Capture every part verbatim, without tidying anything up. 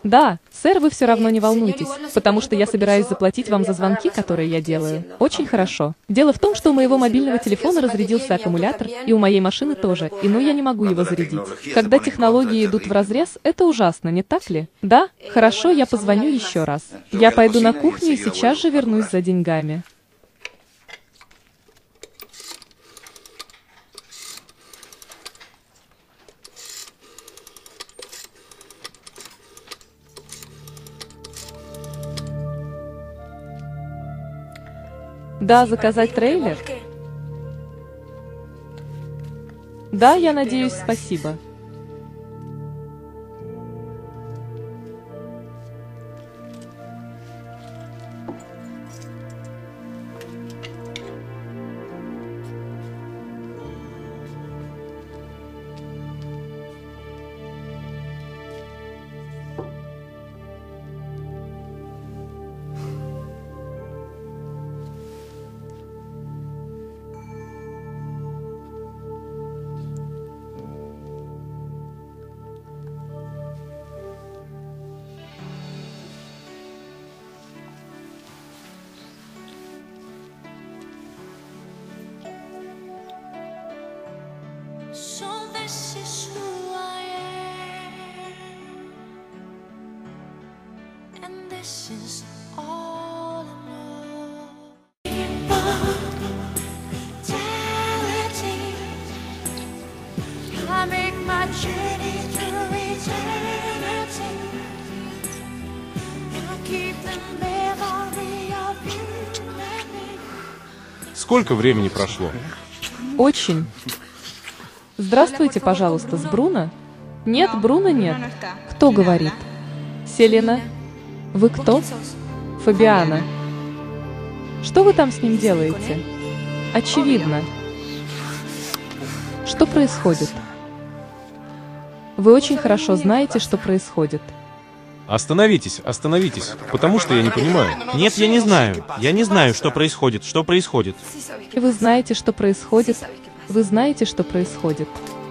Да, сэр, вы все равно не волнуйтесь, потому что я собираюсь заплатить вам за звонки, которые я делаю. Очень хорошо. Дело в том, что у моего мобильного телефона разрядился аккумулятор, и у моей машины тоже, и ну я не могу его зарядить. Когда технологии идут вразрез, это ужасно, не так ли? Да? Хорошо, я позвоню еще раз. Я пойду на кухню и сейчас же вернусь за деньгами. Да, заказать трейлер? Да, я надеюсь, спасибо. So this is who I am, and this is all I know. Immortality, I make my journey through eternity. I keep the memory of you and me. Сколько времени прошло? Очень. Здравствуйте, пожалуйста, с Бруно? Нет, Бруно нет. Кто говорит? Селена? Вы кто? Фабиана. Что вы там с ним делаете? Очевидно. Что происходит? Вы очень хорошо знаете, что происходит. Остановитесь, остановитесь, потому что я не понимаю. Нет, я не знаю. Я не знаю, что происходит. Что происходит? Вы знаете, что происходит. Вы знаете, что происходит.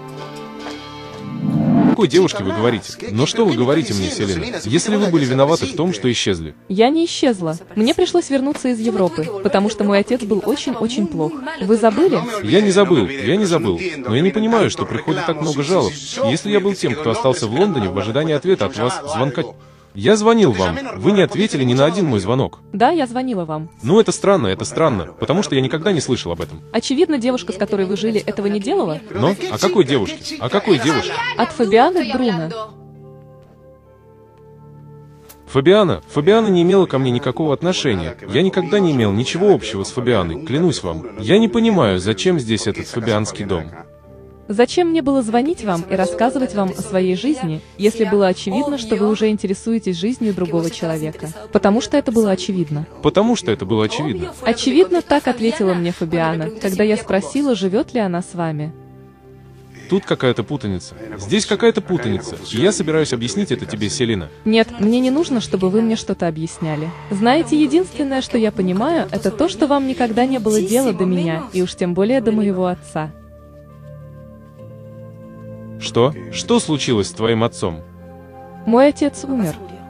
О какой девушке вы говорите? Но что вы говорите мне, Селена? Если вы были виноваты в том, что исчезли? Я не исчезла. Мне пришлось вернуться из Европы, потому что мой отец был очень-очень плох. Вы забыли? Я не забыл, я не забыл. Но я не понимаю, что приходит так много жалоб. Если я был тем, кто остался в Лондоне в ожидании ответа от вас, звонка... Я звонил вам, вы не ответили ни на один мой звонок. Да, я звонила вам. Ну это странно, это странно, потому что я никогда не слышал об этом. Очевидно, девушка, с которой вы жили, этого не делала? Но? О какой девушке? О какой девушке? От Фабианы Бруно. Фабиана, Фабиана не имела ко мне никакого отношения. Я никогда не имел ничего общего с Фабианой, клянусь вам. Я не понимаю, зачем здесь этот фабианский дом. Зачем мне было звонить вам и рассказывать вам о своей жизни, если было очевидно, что вы уже интересуетесь жизнью другого человека? Потому что это было очевидно. Потому что это было очевидно. Очевидно, так ответила мне Фабиана, когда я спросила, живет ли она с вами. Тут какая-то путаница. Здесь какая-то путаница. И я собираюсь объяснить это тебе, Селена. Нет, мне не нужно, чтобы вы мне что-то объясняли. Знаете, единственное, что я понимаю, это то, что вам никогда не было дела до меня, и уж тем более до моего отца. Что? Что случилось с твоим отцом? Мой отец умер.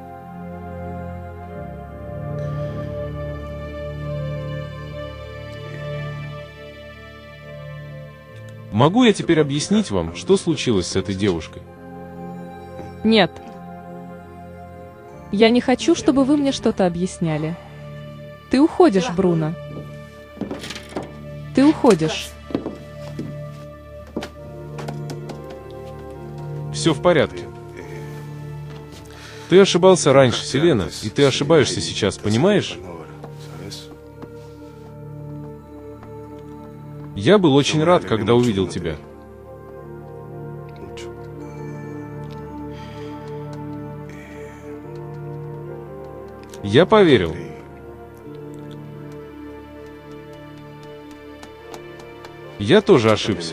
Могу я теперь объяснить вам, что случилось с этой девушкой? Нет. Я не хочу, чтобы вы мне что-то объясняли. Ты уходишь, Бруно. Ты уходишь. Все в порядке. Ты ошибался раньше, Селена, и ты ошибаешься сейчас, понимаешь? Я был очень рад, когда увидел тебя. Я поверил. Я тоже ошибся.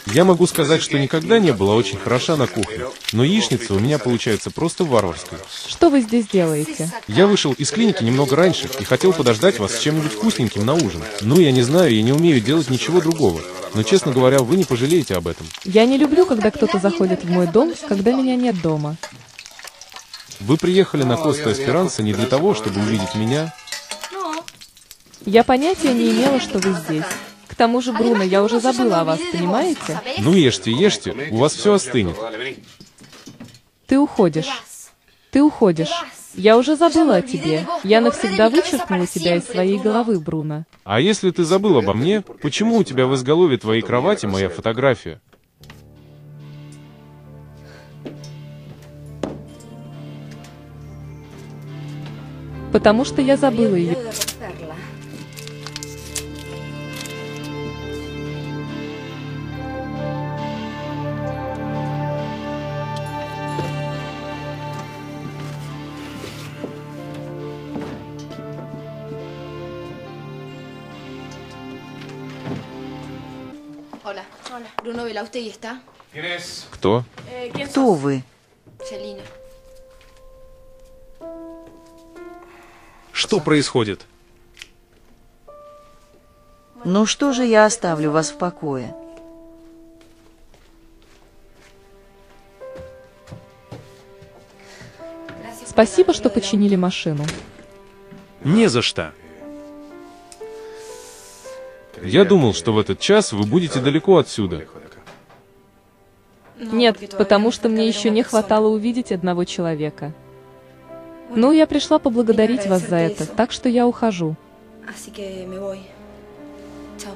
Я могу сказать, что никогда не была очень хороша на кухне, но яичница у меня получается просто варварской. Что вы здесь делаете? Я вышел из клиники немного раньше и хотел подождать вас с чем-нибудь вкусненьким на ужин. Ну, я не знаю, я не умею делать ничего другого. Но, честно говоря, вы не пожалеете об этом. Я не люблю, когда кто-то заходит в мой дом, когда меня нет дома. Вы приехали на Коста-Эсперанса не для того, чтобы увидеть меня. Я понятия не имела, что вы здесь. К тому же, Бруно, я уже забыла о вас, понимаете? Ну, ешьте, ешьте, у вас все остынет. Ты уходишь. Ты уходишь. Я уже забыла о тебе. Я навсегда вычеркнула тебя из своей головы, Бруно. А если ты забыл обо мне, почему у тебя в изголовье твоей кровати моя фотография? Потому что я забыла ее. Hola. Hola. Bruno Belaustegui está? Кто? Кто вы? Celina. Что происходит? Ну что же я оставлю вас в покое? Спасибо, что починили машину. Не за что. Я думал, что в этот час вы будете далеко отсюда. Нет, потому что мне еще не хватало увидеть одного человека. Ну, я пришла поблагодарить вас за это, так что я ухожу. Así que me voy. Chao.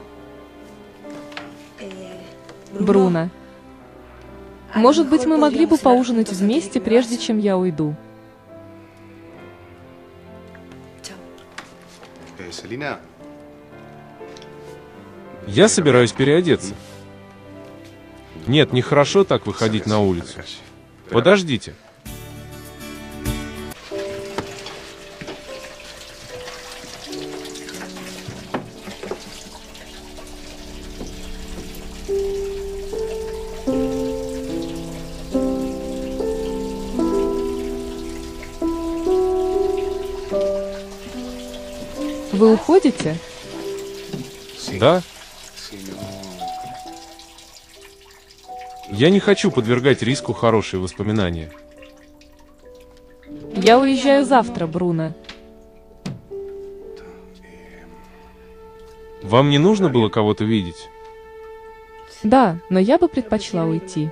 Eh, Бруно. Может быть, мы могли бы поужинать вместе, прежде чем я уйду. Chao. Celina, Я собираюсь переодеться. Нет, нехорошо так выходить на улицу. Подождите. Вы уходите? Да? Я не хочу подвергать риску хорошие воспоминания. Я уезжаю завтра, Бруно. Вам не нужно было кого-то видеть? Да, но я бы предпочла уйти.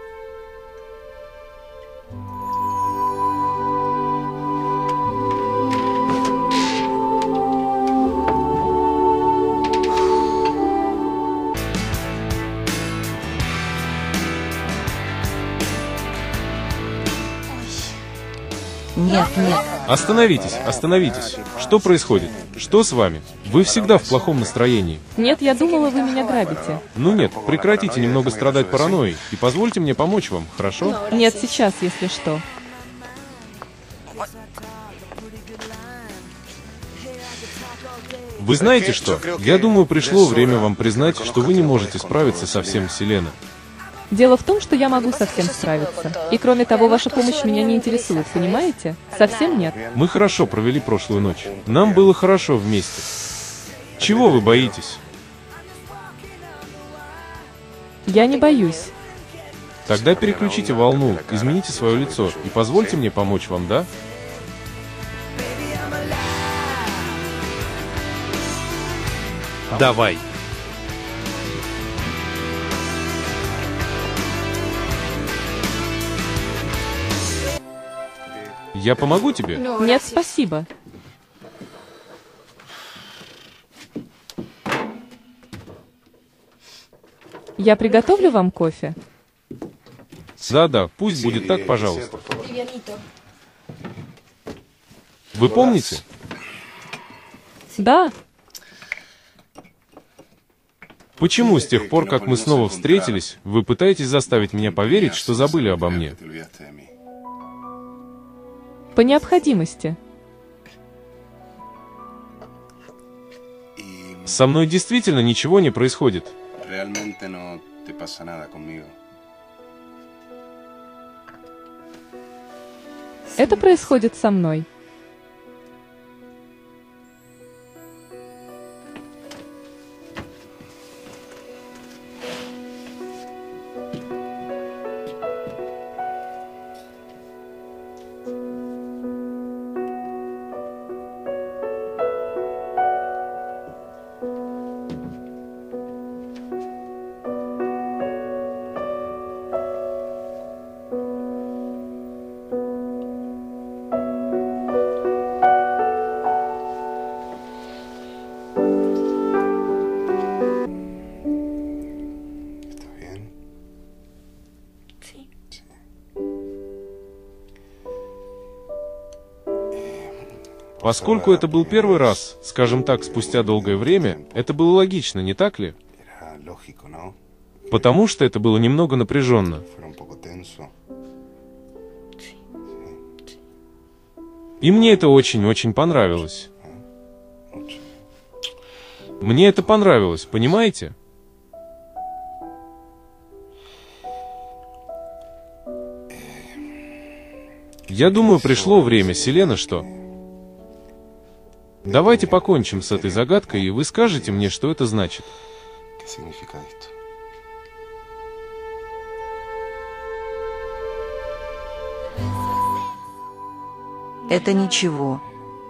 Нет, нет. Остановитесь, остановитесь. Что происходит? Что с вами? Вы всегда в плохом настроении. Нет, я думала, вы меня грабите. Ну нет, прекратите немного страдать паранойей и позвольте мне помочь вам, хорошо? Нет, сейчас, если что. Вы знаете что? Я думаю, пришло время вам признать, что вы не можете справиться со всем, Селена. Дело в том, что я могу совсем справиться. И кроме того, ваша помощь меня не интересует, понимаете? Совсем нет. Мы хорошо провели прошлую ночь. Нам было хорошо вместе. Чего вы боитесь? Я не боюсь. Тогда переключите волну, измените свое лицо и позвольте мне помочь вам, да? Давай. Я помогу тебе? Нет, спасибо. Я приготовлю вам кофе. Да-да, пусть будет так, пожалуйста. Livianito. Вы помните? Да, Почему с тех пор, как мы снова встретились, вы пытаетесь заставить меня поверить, что забыли обо мне? по необходимости. Со мной действительно ничего не происходит. Это происходит со мной. Поскольку это был первый раз, скажем так, спустя долгое время, это было логично, не так ли? Потому что это было немного напряженно. И мне это очень-очень понравилось. Мне это понравилось, понимаете? Я думаю, пришло время, Селена, что... Давайте покончим с этой загадкой, и вы скажете мне, что это значит. Это ничего.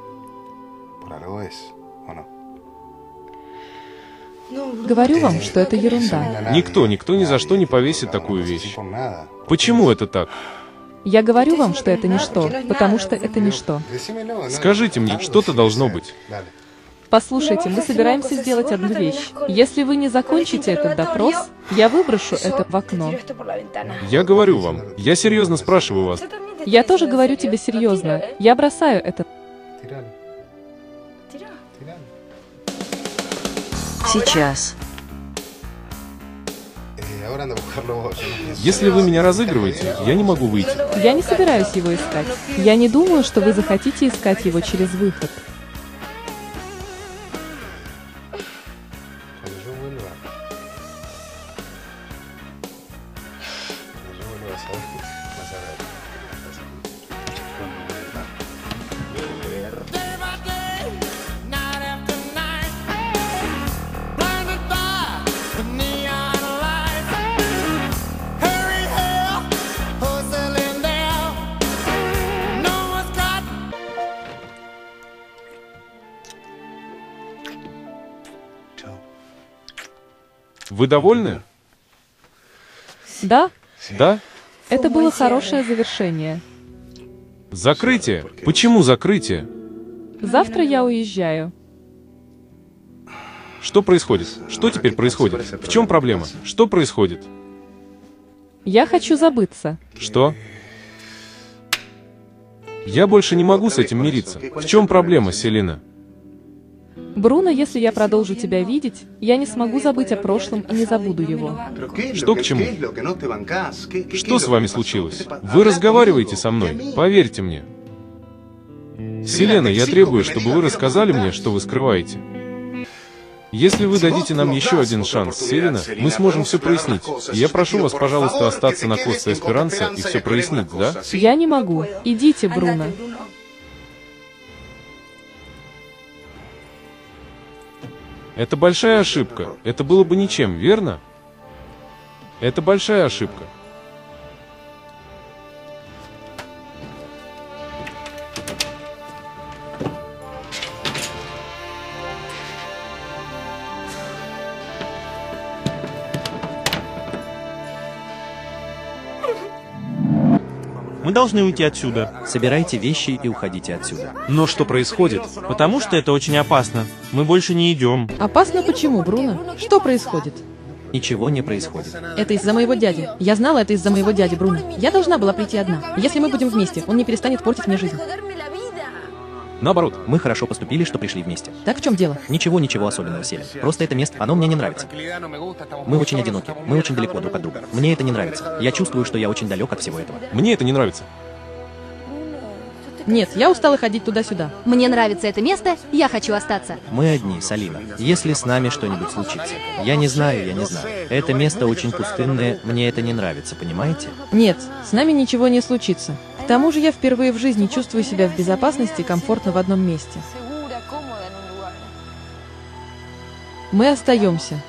Говорю вам, что это ерунда. Никто, никто ни за что не повесит такую вещь. Почему это так? Я говорю вам, что это ничто, потому что это ничто. Скажите мне, что-то должно быть. Послушайте, мы собираемся сделать одну вещь. Если вы не закончите этот допрос, я выброшу это в окно. Я говорю вам, я серьезно спрашиваю вас. Я тоже говорю тебе серьезно. Я бросаю это. Сейчас. Если вы меня разыгрываете, я не могу выйти. Я не собираюсь его искать. Я не думаю, что вы захотите искать его через выход. Вы довольны? Да, Да? это было хорошее завершение. Закрытие? Почему закрытие? Завтра я уезжаю. Что происходит? Что теперь происходит? В чем проблема? Что происходит? Я хочу забыться. Что? Я больше не могу с этим мириться. В чем проблема, Селена? Бруно, если я продолжу тебя видеть, я не смогу забыть о прошлом и не забуду его. Что к чему? Что с вами случилось? Вы разговариваете со мной, поверьте мне. Селена, я требую, чтобы вы рассказали мне, что вы скрываете. Если вы дадите нам еще один шанс, Селена, мы сможем все прояснить. И я прошу вас, пожалуйста, остаться на Коста Эсперанца и все прояснить, да? Я не могу. Идите, Бруно. Это большая ошибка. Это было бы ничем, верно? Это большая ошибка. Мы должны уйти отсюда. Собирайте вещи и уходите отсюда. Но что происходит? Потому что это очень опасно. Мы больше не идем. Опасно почему, Бруно? Что происходит? Ничего не происходит. Это из-за моего дяди. Я знала это из-за моего дяди, Бруно. Я должна была прийти одна. Если мы будем вместе, он не перестанет портить мне жизнь. Наоборот. Мы хорошо поступили, что пришли вместе. Так в чем дело? Ничего, ничего особенного, Селен. Просто это место, оно мне не нравится. Мы очень одиноки, мы очень далеко друг от друга. Мне это не нравится. Я чувствую, что я очень далек от всего этого. Мне это не нравится. Нет, я устала ходить туда-сюда. Мне нравится это место, я хочу остаться. Мы одни, Салина. Если с нами что-нибудь случится. Я не знаю, я не знаю. Это место очень пустынное, мне это не нравится, понимаете? Нет, с нами ничего не случится. К тому же я впервые в жизни чувствую себя в безопасности и комфортно в одном месте. Мы остаемся.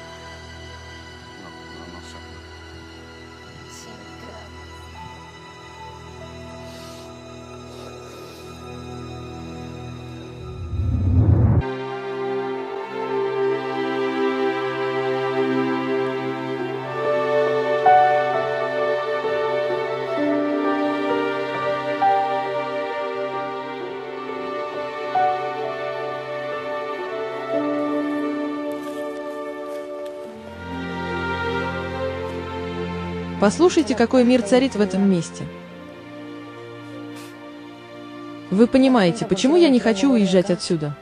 Послушайте, какой мир царит в этом месте. Вы понимаете, почему я не хочу уезжать отсюда?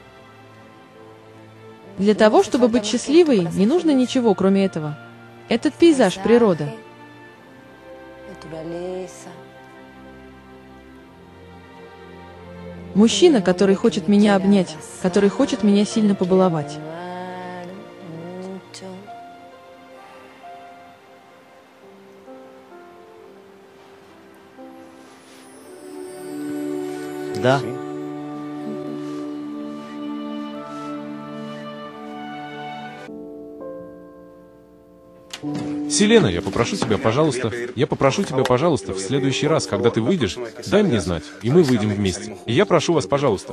Для того, чтобы быть счастливой, не нужно ничего, кроме этого. Этот пейзаж, природа. Мужчина, который хочет меня обнять, который хочет меня сильно побаловать. Да. Селена, я попрошу тебя, пожалуйста, я попрошу тебя, пожалуйста, в следующий раз, когда ты выйдешь, дай мне знать, и мы выйдем вместе. И я прошу вас, пожалуйста.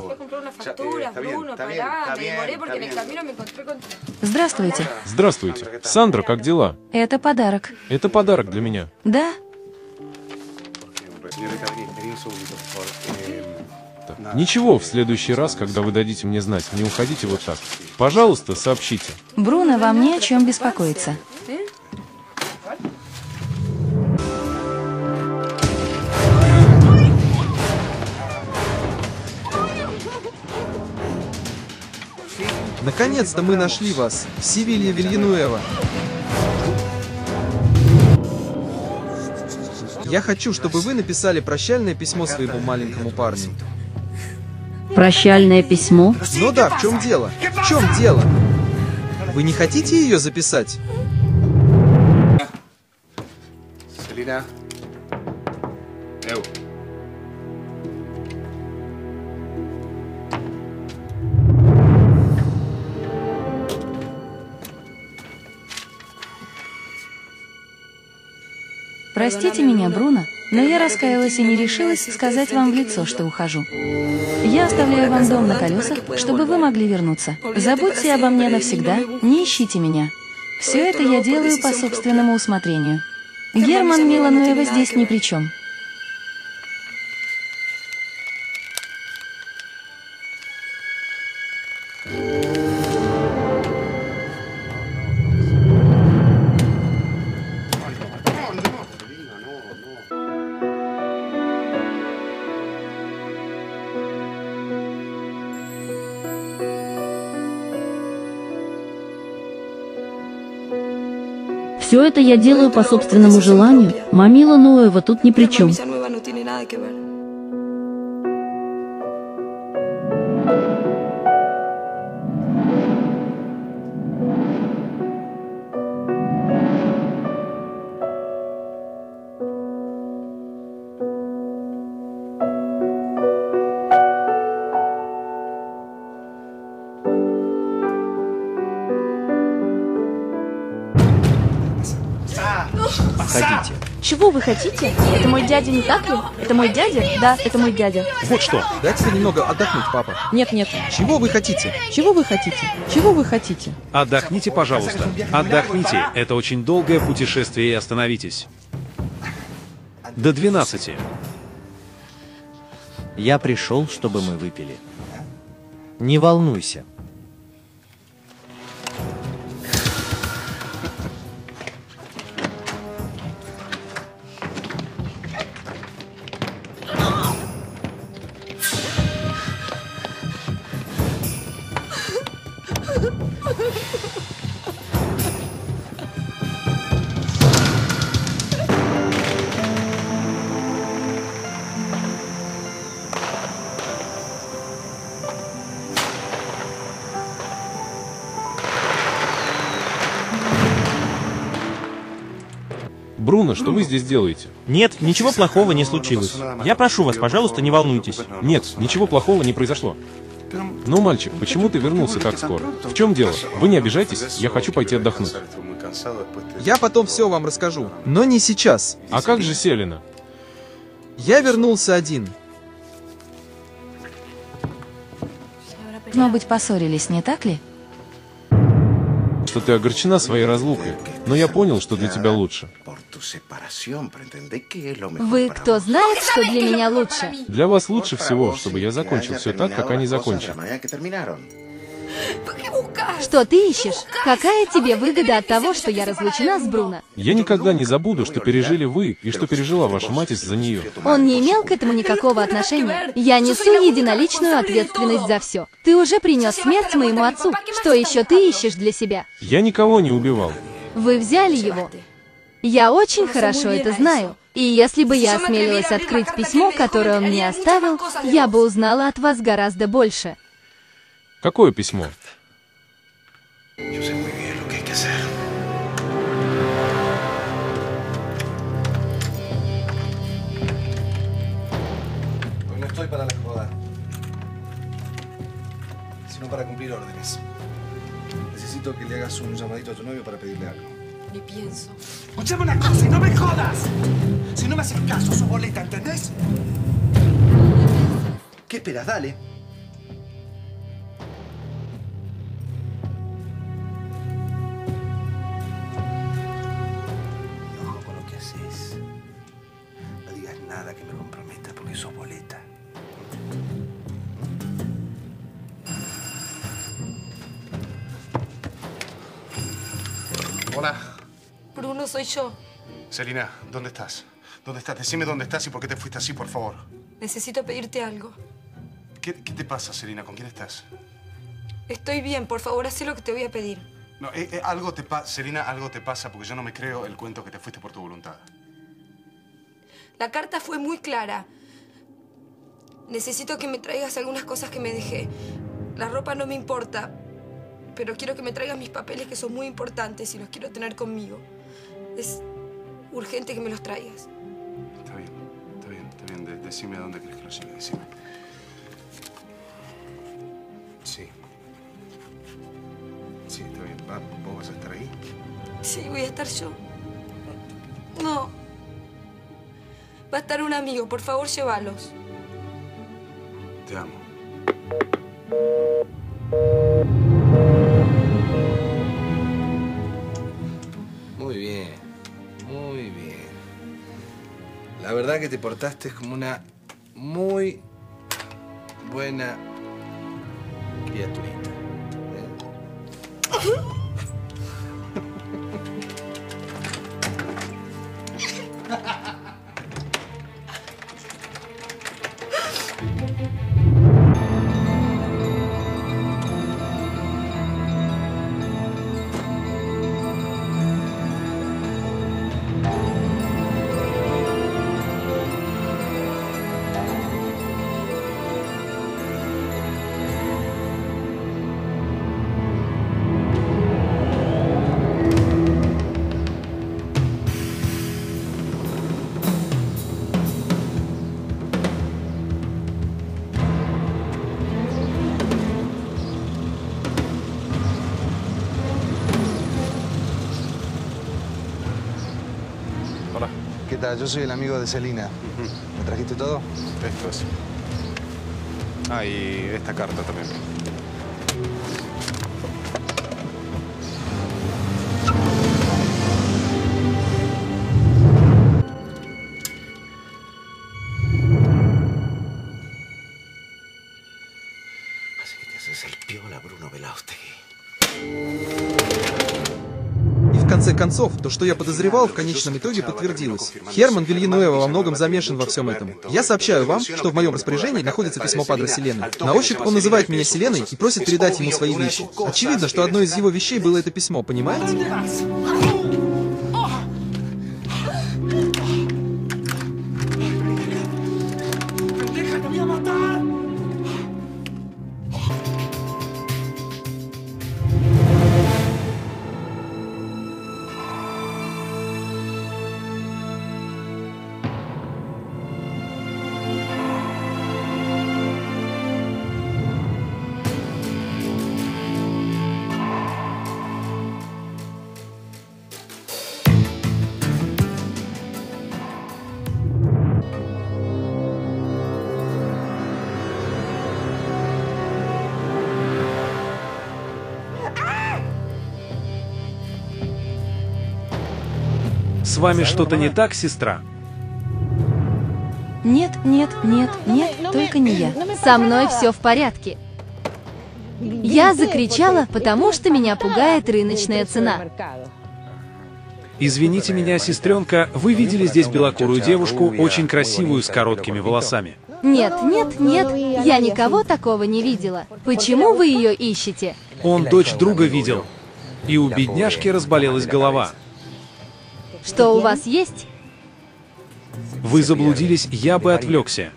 Здравствуйте. Здравствуйте. Сандра, как дела? Это подарок. Это подарок для меня. Да? Ничего, в следующий раз, когда вы дадите мне знать, не уходите вот так. Пожалуйста, сообщите. Бруно, вам не о чем беспокоиться. Наконец-то мы нашли вас, Севилья Вильянуэва. Я хочу, чтобы вы написали прощальное письмо своему маленькому парню. Прощальное письмо? Ну да, в чем дело? В чем дело? Вы не хотите ее записать? Селина. Эу. Простите меня, Бруно, но я раскаялась и не решилась сказать вам в лицо, что ухожу. Я оставляю вам дом на колесах, чтобы вы могли вернуться. Забудьте обо мне навсегда, не ищите меня. Все это я делаю по собственному усмотрению. Герман Вильянуэва здесь ни при чем. Все это я делаю по собственному желанию. Мамила Нуэва тут ни при чем. Ходите. Чего вы хотите? Это мой дядя, не так ли? Это мой дядя? Да, это мой дядя. Вот что, дайте немного отдохнуть, папа. Нет, нет. Чего вы хотите? Чего вы хотите? Чего вы хотите? Отдохните, пожалуйста. Отдохните. Это очень долгое путешествие, и остановитесь. До двенадцати. Я пришел, чтобы мы выпили. Не волнуйся. Бруно, что вы здесь делаете? Нет, ничего плохого не случилось. Я прошу вас, пожалуйста, не волнуйтесь. Нет, ничего плохого не произошло. Ну, мальчик, почему ты вернулся так скоро? В чем дело? Вы не обижайтесь, я хочу пойти отдохнуть. Я потом все вам расскажу, но не сейчас. А как же Селена? Я вернулся один. Должно быть, поссорились, не так ли? Что ты огорчена своей разлукой, но я понял, что для тебя лучше. Вы кто знает, что для меня лучше? Для вас лучше всего, чтобы я закончил все так, как они закончили. Что ты ищешь? Какая тебе выгода от того, что я разлучена с Бруно? Я никогда не забуду, что пережили вы и что пережила ваша мать из-за нее. Он не имел к этому никакого отношения. Я несу единоличную ответственность за все. Ты уже принес смерть моему отцу. Что еще ты ищешь для себя? Я никого не убивал. Вы взяли его. Я очень хорошо это знаю. И если бы я осмелилась открыть письмо, которое он мне оставил, я бы узнала от вас гораздо больше. Какое письмо? Estoy para la joda, sino para cumplir órdenes. Necesito que le hagas un llamadito a tu novio para pedirle algo. Ni pienso. Escuchame una cosa y no me jodas. Si no me haces caso, sos boleta, ¿entendés? ¿Qué esperas? Dale. Y ojo con lo que haces. No digas nada que me comprometa porque sos boleta. Hola. Bruno, soy yo. Selina, ¿dónde estás? ¿Dónde estás? Decime dónde estás y por qué te fuiste así, por favor. Necesito pedirte algo. ¿Qué, qué te pasa, Selina? ¿Con quién estás? Estoy bien, por favor, haz lo que te voy a pedir. No, eh, eh, algo te pasa, Selina, algo te pasa porque yo no me creo el cuento que te fuiste por tu voluntad. La carta fue muy clara. Necesito que me traigas algunas cosas que me dejé. La ropa no me importa, pero quiero que me traigas mis papeles que son muy importantes y los quiero tener conmigo. Es urgente que me los traigas. Está bien, está bien, está bien. De decime a dónde querés que los lleve, decime. Sí. Sí, está bien. Va, ¿vos vas a estar ahí? Sí, voy a estar yo. No. Va a estar un amigo, por favor, llévalos. Te amo. Muy bien, muy bien. La verdad que te portaste como una muy buena criaturita. ¿Eh? Hola. ¿Qué tal? Yo soy el amigo de Selina. ¿Me trajiste todo? Esto es. Ah, y esta carta también. Así que te haces el piola, Bruno Belaustegui. В конце концов, то, что я подозревал, в конечном итоге подтвердилось. Херман Вильянуэва во многом замешан во всем этом. Я сообщаю вам, что в моем распоряжении находится письмо падре Селены. На ощупь он называет меня Селеной и просит передать ему свои вещи. Очевидно, что одной из его вещей было это письмо, понимаете? С вами что-то не так, сестра? Нет, нет, нет, нет, только не я. Со мной все в порядке. Я закричала, потому что меня пугает рыночная цена. Извините меня, сестренка, вы видели здесь белокурую девушку, очень красивую, с короткими волосами? Нет, нет, нет, я никого такого не видела. Почему вы ее ищете? Он дочь друга видел, и у бедняжки разболелась голова. Что у вас есть? Вы заблудились, я бы отвлекся.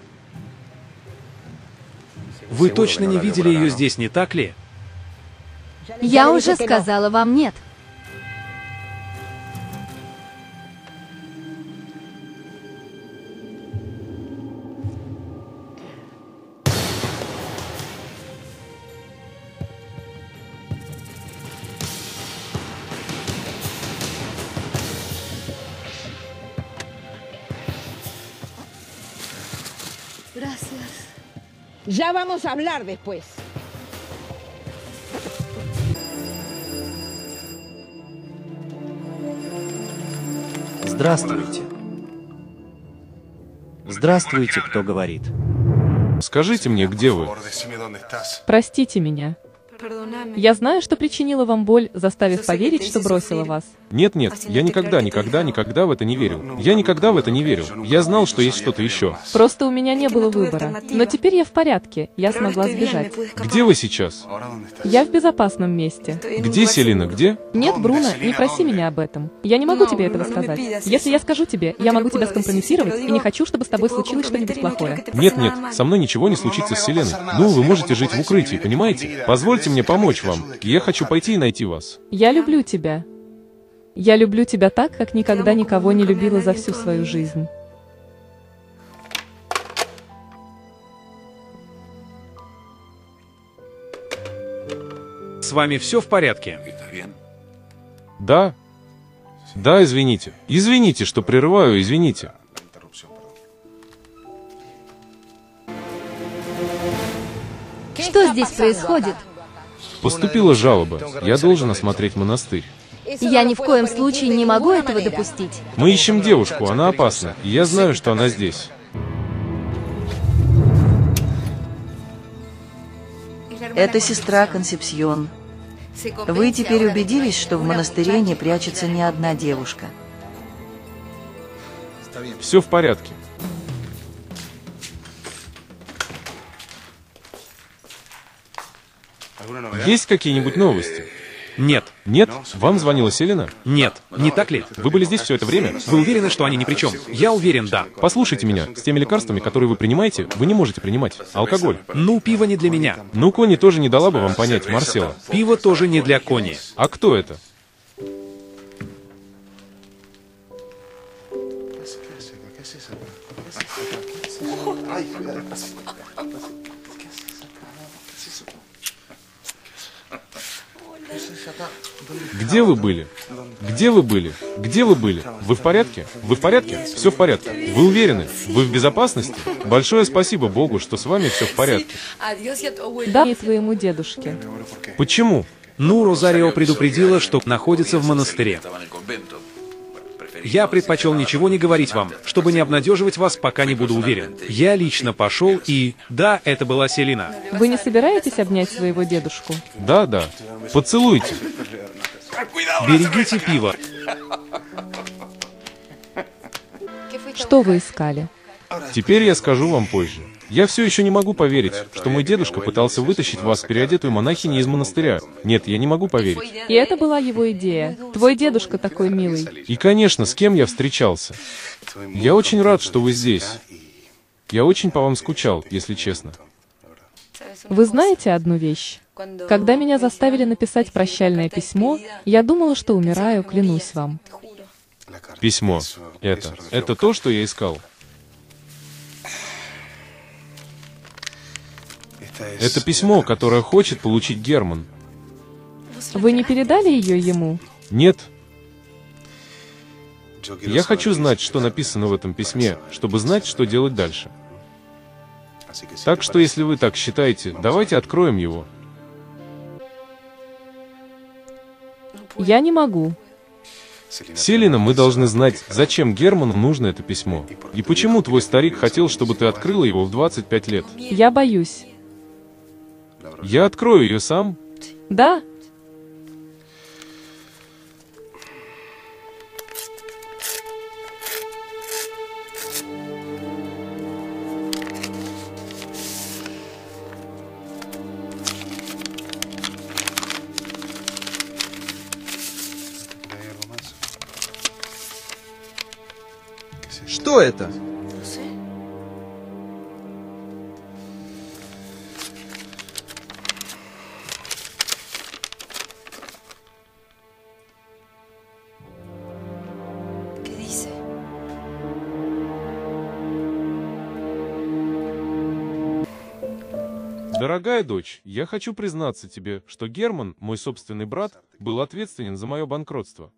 Вы точно не видели ее здесь, не так ли? Я уже сказала вам нет. Ya vamos a hablar después. Здравствуйте. Здравствуйте, кто говорит. Скажите мне, где вы? Простите меня. Я знаю, что причинила вам боль, заставив поверить, что бросила вас. Нет, нет, я никогда, никогда, никогда в это не верил. Я никогда в это не верил. Я знал, что есть что-то еще. Просто у меня не было выбора. Но теперь я в порядке, я смогла сбежать. Где вы сейчас? Я в безопасном месте. Где Селина, где? Нет, Бруно, не проси меня об этом. Я не могу тебе этого сказать. Если я скажу тебе, я могу тебя скомпрометировать, и не хочу, чтобы с тобой случилось что-нибудь плохое. Нет, нет, со мной ничего не случится с Селеной. Ну, вы можете жить в укрытии, понимаете? Позвольте мне помочь вам. Я хочу пойти и найти вас. Я люблю тебя. Я люблю тебя так, как никогда никого не любила за всю свою жизнь. С вами все в порядке? Да. Да, извините. Извините, что прерываю, извините. Что здесь происходит? Поступила жалоба. Я должен осмотреть монастырь. Я ни в коем случае не могу этого допустить. Мы ищем девушку, она опасна, и я знаю, что она здесь. Это сестра Консепсьон. Вы теперь убедились, что в монастыре не прячется ни одна девушка? Все в порядке. Есть какие-нибудь новости? Нет. Нет? Вам звонила Селена? Нет. Не так ли? Вы были здесь все это время? Вы уверены, что они ни при чем? Я уверен, да. Послушайте меня. С теми лекарствами, которые вы принимаете, вы не можете принимать. Алкоголь. Ну, пиво не для меня. Ну, Кони тоже не дала бы вам понять, Марсела. Пиво тоже не для Кони. А кто это? Где вы были? Где вы были? Где вы были? Вы в порядке? Вы в порядке? Все в порядке. Вы уверены? Вы в безопасности? Большое спасибо Богу, что с вами все в порядке. Да, и твоему дедушке. Почему? Ну, Розарио предупредила, что находится в монастыре. Я предпочел ничего не говорить вам, чтобы не обнадеживать вас, пока не буду уверен. Я лично пошел и... Да, это была Селина. Вы не собираетесь обнять своего дедушку? Да, да. Поцелуйте. Берегите пиво. Что вы искали? Теперь я скажу вам позже. Я все еще не могу поверить, что мой дедушка пытался вытащить вас, переодетую монахиней, из монастыря. Нет, я не могу поверить. И это была его идея. Твой дедушка такой милый. И, конечно, с кем я встречался. Я очень рад, что вы здесь. Я очень по вам скучал, если честно. Вы знаете одну вещь? Когда меня заставили написать прощальное письмо, я думала, что умираю, клянусь вам. Письмо. Это. Это то, что я искал. Это письмо, которое хочет получить Герман. Вы не передали ее ему? Нет. Я хочу знать, что написано в этом письме, чтобы знать, что делать дальше. Так что, если вы так считаете, давайте откроем его. Я не могу. Селена, мы должны знать, зачем Герману нужно это письмо. И почему твой старик хотел, чтобы ты открыла его в двадцать пять лет. Я боюсь. Я открою ее сам? Да. Что это? Дорогая дочь, я хочу признаться тебе, что Герман, мой собственный брат, был ответственен за мое банкротство.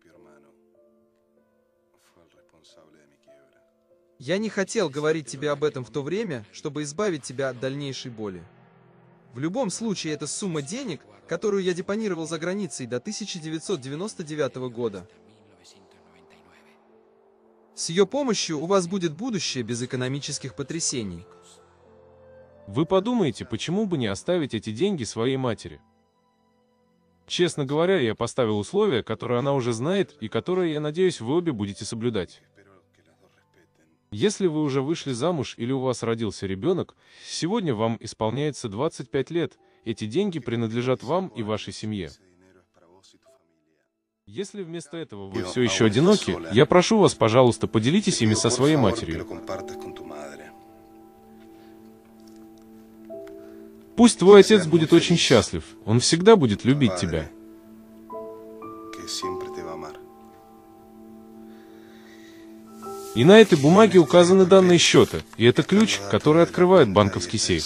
Я не хотел говорить тебе об этом в то время, чтобы избавить тебя от дальнейшей боли. В любом случае, это сумма денег, которую я депонировал за границей до тысяча девятьсот девяносто девятого года. С ее помощью у вас будет будущее без экономических потрясений. Вы подумаете, почему бы не оставить эти деньги своей матери? Честно говоря, я поставил условия, которые она уже знает и которые, я надеюсь, вы обе будете соблюдать. Если вы уже вышли замуж или у вас родился ребенок, сегодня вам исполняется двадцать пять лет, эти деньги принадлежат вам и вашей семье. Если вместо этого вы все еще одиноки, я прошу вас, пожалуйста, поделитесь ими со своей матерью. Пусть твой отец будет очень счастлив, он всегда будет любить тебя. И на этой бумаге указаны данные счета, и это ключ, который открывает банковский сейф.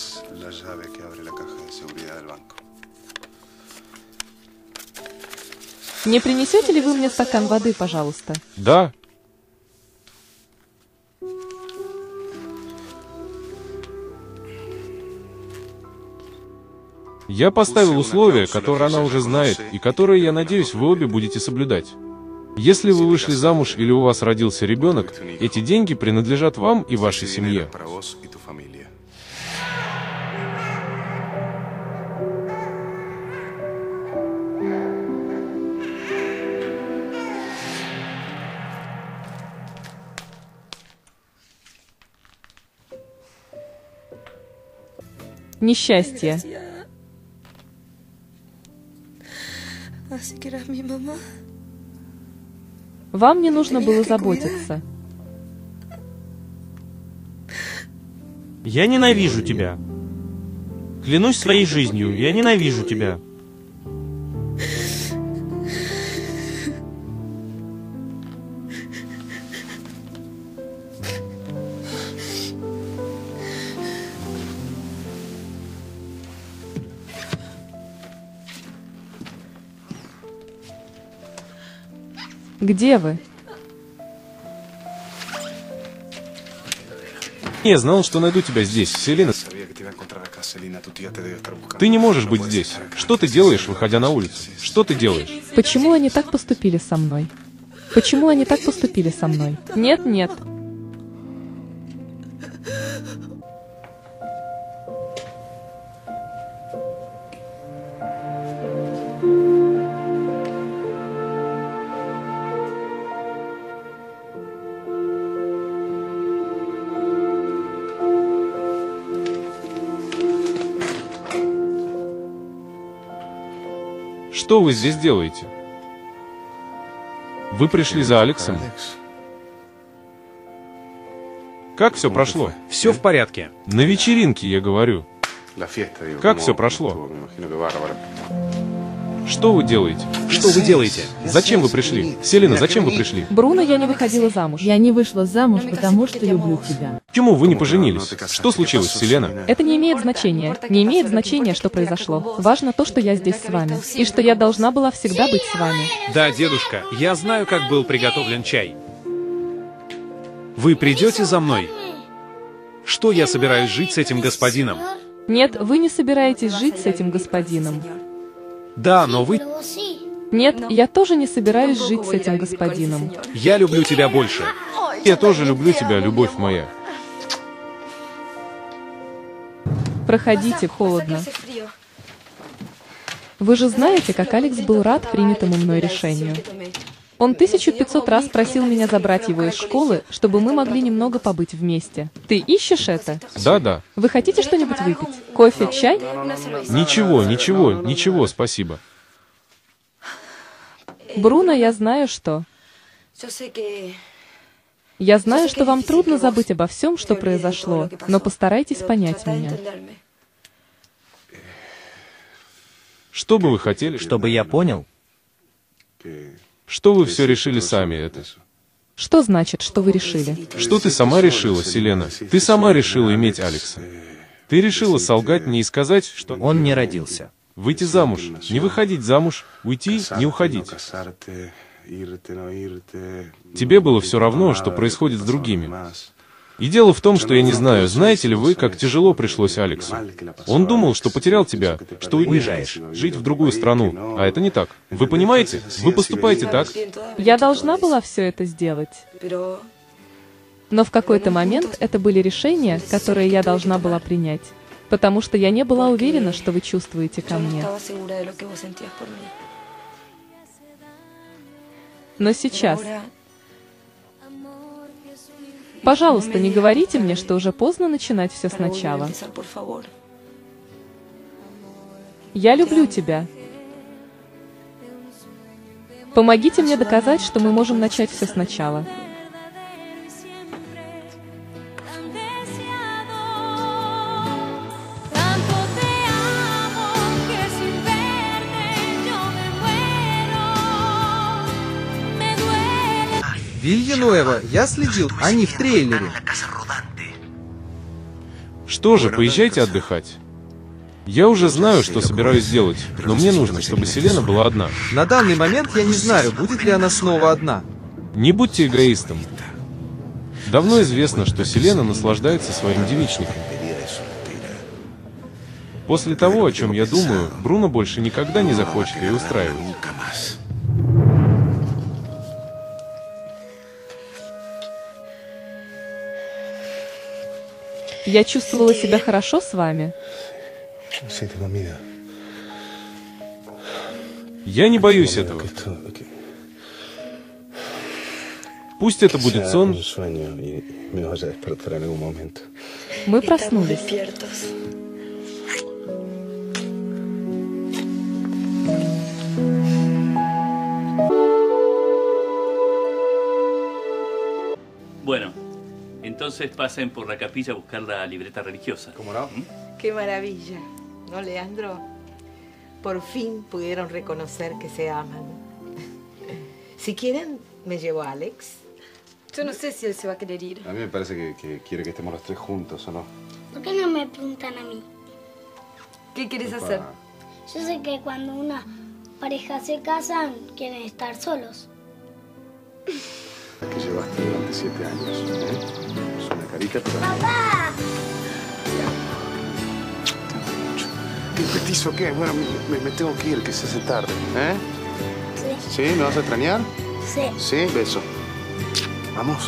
Не принесете ли вы мне стакан воды, пожалуйста? Да. Я поставил условия, которые она уже знает, и которые, я надеюсь, вы обе будете соблюдать. Если вы вышли замуж или у вас родился ребенок, эти деньги принадлежат вам и вашей семье. Несчастье. Вам не нужно было заботиться. Я ненавижу тебя. Клянусь своей жизнью, я ненавижу тебя. Где вы? Я знал, что найду тебя здесь, Селена. Ты не можешь быть здесь. Что ты делаешь, выходя на улицу? Что ты делаешь? Почему они так поступили со мной? Почему они так поступили со мной? Нет, нет. Что вы здесь делаете? Вы пришли за Алексом? Как все прошло? Все в порядке. На вечеринке, я говорю. Как все прошло? Что вы делаете? Что вы делаете? Зачем вы пришли? Селена, зачем вы пришли? Бруно, я не выходила замуж. Я не вышла замуж, потому что люблю тебя. Почему вы не поженились? Что случилось, Селена? Это не имеет значения. Не имеет значения, что произошло. Важно то, что я здесь с вами. И что я должна была всегда быть с вами. Да, дедушка, я знаю, как был приготовлен чай. Вы придете за мной? Что я собираюсь жить с этим господином? Нет, вы не собираетесь жить с этим господином. Да, но вы... Нет, я тоже не собираюсь жить с этим господином. Я люблю тебя больше. Я тоже люблю тебя, любовь моя. Проходите, холодно. Вы же знаете, как Алекс был рад принятому мной решению. Он тысячу пятьсот раз просил меня забрать его из школы, чтобы мы могли немного побыть вместе. Ты ищешь это? Да, да. Вы хотите что-нибудь выпить? Кофе, чай? Ничего, ничего, ничего, спасибо. Бруно, я знаю, что... Я знаю, что вам трудно забыть обо всем, что произошло, но постарайтесь понять меня. Что бы вы хотели? Чтобы я понял? Что вы все решили сами это? Что значит, что вы решили? Что ты сама решила, Селена? Ты сама решила иметь Алекса. Ты решила солгать мне и сказать, что... Он не родился. Выйти замуж, не выходить замуж, уйти, не уходить. Тебе было все равно, что происходит с другими. И дело в том, что я не знаю, знаете ли вы, как тяжело пришлось Алексу. Он думал, что потерял тебя, что уезжаешь жить в другую страну, а это не так. Вы понимаете? Вы поступаете так. Я должна была все это сделать. Но в какой-то момент это были решения, которые я должна была принять. Потому что я не была уверена, что вы чувствуете ко мне. Но сейчас... Пожалуйста, не говорите мне, что уже поздно начинать все сначала. Я люблю тебя. Помогите мне доказать, что мы можем начать все сначала. Вильянуэва, я следил, они в трейлере. Что же, поезжайте отдыхать. Я уже знаю, что собираюсь делать, но мне нужно, чтобы Селена была одна. На данный момент я не знаю, будет ли она снова одна. Не будьте эгоистом. Давно известно, что Селена наслаждается своим девичником. После того, о чем я думаю, Бруно больше никогда не захочет ее устраивать. Я чувствовала себя хорошо с вами. Я не боюсь этого. Пусть это будет сон. Мы проснулись. Bueno. Entonces pasen por la capilla a buscar la libreta religiosa. ¿Cómo no? Qué maravilla, ¿no, Leandro? Por fin pudieron reconocer que se aman. Si quieren, me llevo a Alex. Yo no sé si él se va a querer ir. A mí me parece que, que quiere que estemos los tres juntos, ¿o no? ¿Por qué no me preguntan a mí? ¿Qué quieres Opa. hacer? Yo sé que cuando una pareja se casan, quieren estar solos. Que llevaste durante siete años, ¿eh? Es una carita, pero... ¡Papá! ¿Qué petizo qué? Bueno, me, me tengo que ir, que se hace tarde, ¿eh? Sí. ¿Sí? ¿Me vas a extrañar? Sí. Sí, beso. Vamos.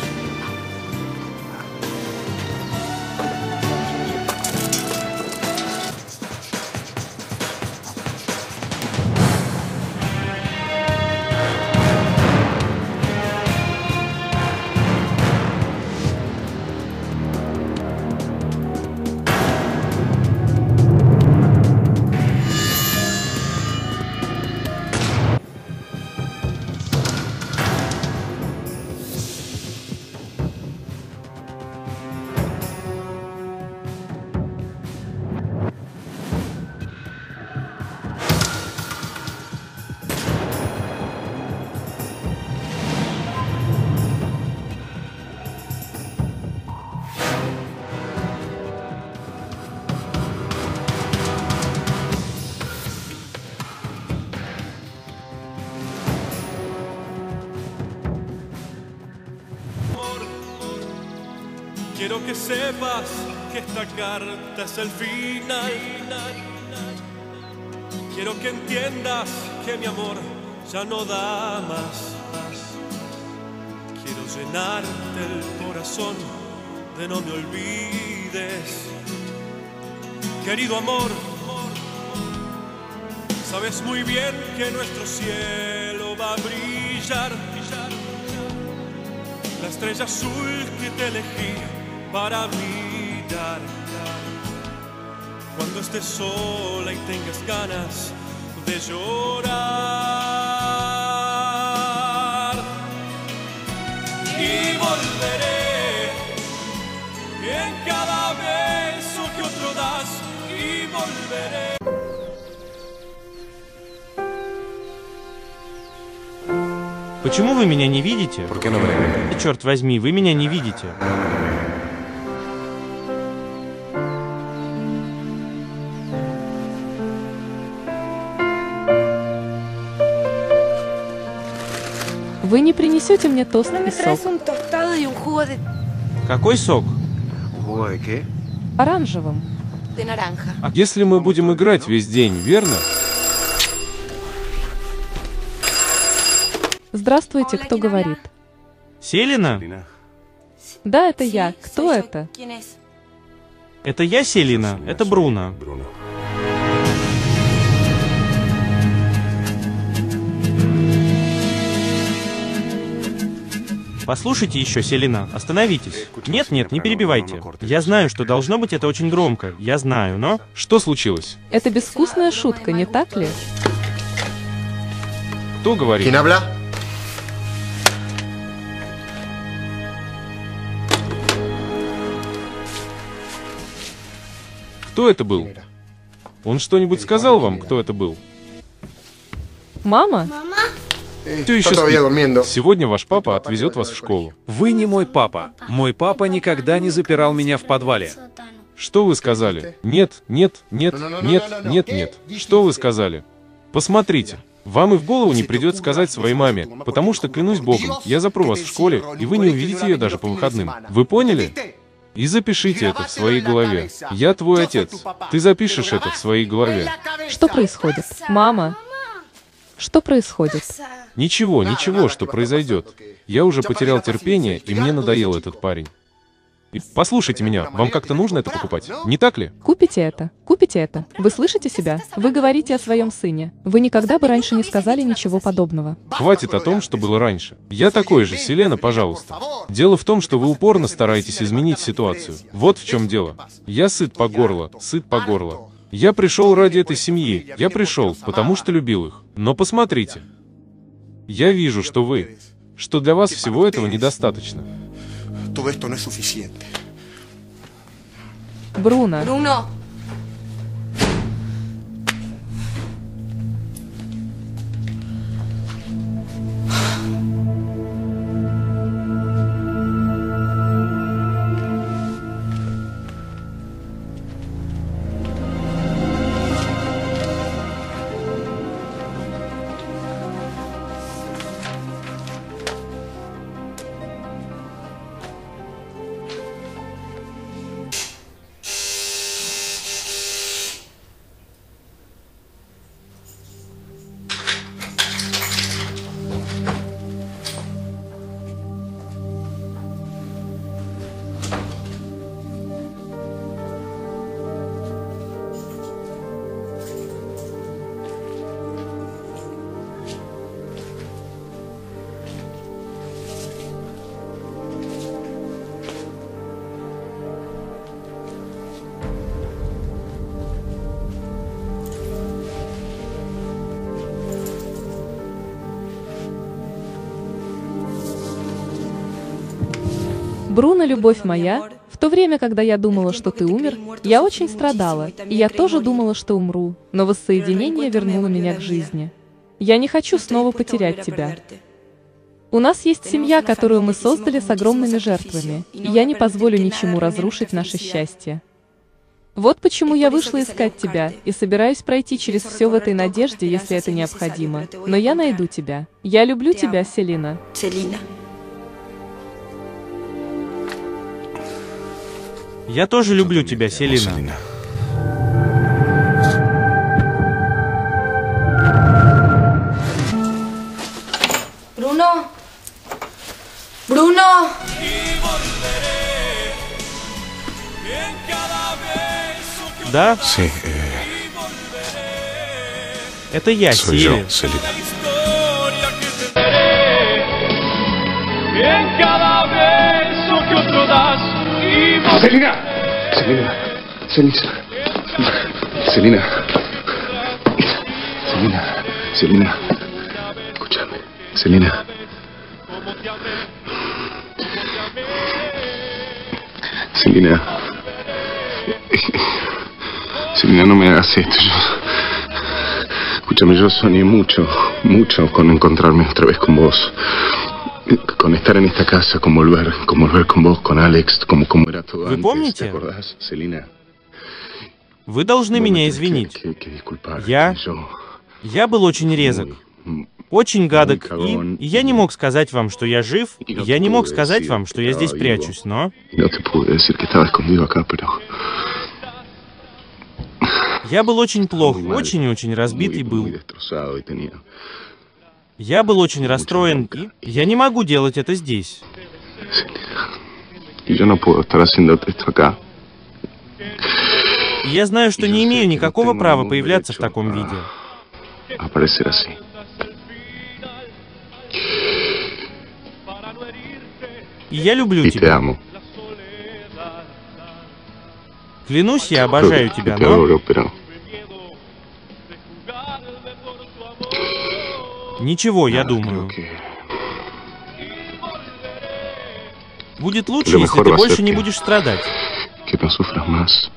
Quiero que sepas que esta carta es el final. Quiero que entiendas que mi amor ya no da más. Quiero llenarte el corazón de no me olvides. Querido amor, sabes muy bien que nuestro cielo va a brillar. La estrella azul que te elegí para mirar. Cuando estés sola y tengas ganas de llorar. Y volveré en cada beso que otro das. Y volveré. Почему вы меня не видите? Черт возьми, вы меня не видите. Вы не принесете мне тост и сок? Какой сок? Оранжевым. А если мы будем играть весь день, верно? Здравствуйте, кто говорит? Селина? Да, это я. Кто это? Это я, Селина. Это Бруно. Послушайте еще, Селина, остановитесь. Нет, нет, не перебивайте. Я знаю, что должно быть это очень громко. Я знаю, но... Что случилось? Это безвкусная шутка, не так ли? Кто говорит? Кто это был? Он что-нибудь сказал вам, кто это был? Мама? Все еще спит. Сегодня ваш папа отвезет вас в школу. Вы не мой папа. Мой папа никогда не запирал меня в подвале. Что вы сказали? Нет, нет, нет, нет, нет, нет. Что вы сказали? Посмотрите. Вам и в голову не придет сказать своей маме, потому что, клянусь Богом, я запру вас в школе, и вы не увидите ее даже по выходным. Вы поняли? И запишите это в своей голове. Я твой отец. Ты запишешь это в своей голове. Что происходит? Мама? Что происходит? Ничего, ничего, что произойдет. Я уже потерял терпение, и мне надоел этот парень. И послушайте меня, вам как-то нужно это покупать, не так ли? Купите это, купите это. Вы слышите себя? Вы говорите о своем сыне. Вы никогда бы раньше не сказали ничего подобного. Хватит о том, что было раньше. Я такой же, Селена, пожалуйста. Дело в том, что вы упорно стараетесь изменить ситуацию. Вот в чем дело. Я сыт по горло, сыт по горло. Я пришел ради этой семьи. Я пришел, потому что любил их. Но посмотрите. Я вижу, что вы, что для вас всего этого недостаточно. Бруно. Бруно. Бруно, любовь моя, в то время, когда я думала, что ты умер, я очень страдала, и я тоже думала, что умру, но воссоединение вернуло меня к жизни. Я не хочу снова потерять тебя. У нас есть семья, которую мы создали с огромными жертвами, и я не позволю ничему разрушить наше счастье. Вот почему я вышла искать тебя, и собираюсь пройти через все в этой надежде, если это необходимо. Но я найду тебя. Я люблю тебя, Селина. Я тоже люблю тебя, Селина. No. Да? Sí, eh, Это я, soy Сили. yo, Selina. Selina, Selina, Selina, Selina, Selina, Selina, escúchame, Selina. Selina, Selina, no me hagas esto. Yo, escúchame, yo soñé mucho, mucho con encontrarme otra vez con vos. Con estar en esta casa, con volver, con volver con vos, con Алекс, como, como era todo Вы antes. помните? ¿Te acordás, Selina? Вы должны меня извинить. Я... Я был очень резок. Очень гадок, и я не мог сказать вам, что я жив, и я не мог сказать вам, что я здесь прячусь, но... No te pude decir que estaba escondido acá, pero... Я был очень плох, очень-очень разбитый был. Я был очень расстроен, и я не могу делать это здесь. Yo no puedo estar haciendo esto acá. И я знаю, что не имею никакого права появляться в таком виде. Aparecer así. И я люблю Y te тебя. amo. Клянусь, я обожаю тебя, Te но... adoro, pero... Ничего, я думаю. Будет лучше, Lo если mejor ты va a больше ser не que- будешь страдать. Que no sufras más.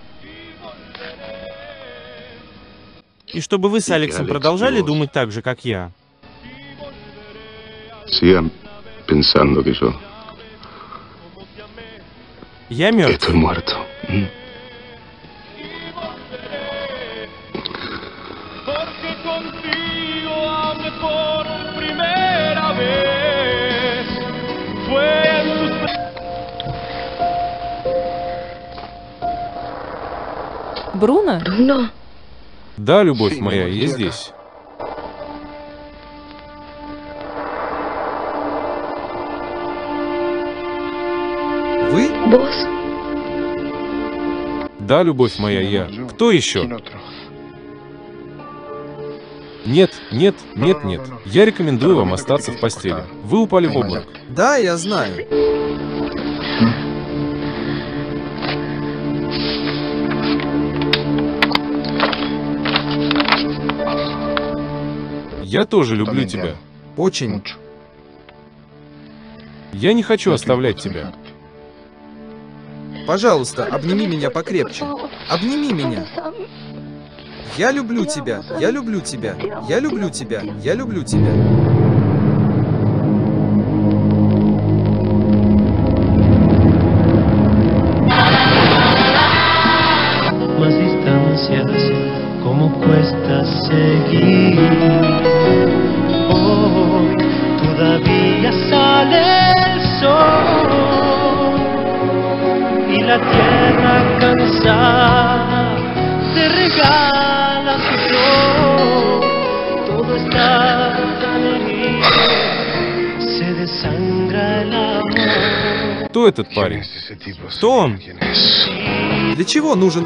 И чтобы вы с И Алексом Алекс, продолжали и вos. думать так же, как я. Sigan pensando que yo Я мертв. estoy muerto. ¿Mm? Бруно? Bruno. Да, любовь моя, я здесь. Вы? Vos. Да, любовь моя, я. Кто еще? Нет, нет, нет, нет. Я рекомендую вам остаться в постели. Вы упали в обморок. Да, я знаю. Я тоже люблю тебя. Очень. Я не хочу оставлять тебя. Пожалуйста, обними меня покрепче. Обними меня. Я люблю тебя, я люблю тебя, я люблю тебя, я люблю тебя. Más distancias, como cuesta seguir. Hoy todavía sale el sol y la tierra cansada te regala su flor. Todo está tan herido, se desangra el amor. Кто этот парень? Кто он? Для чего нужен?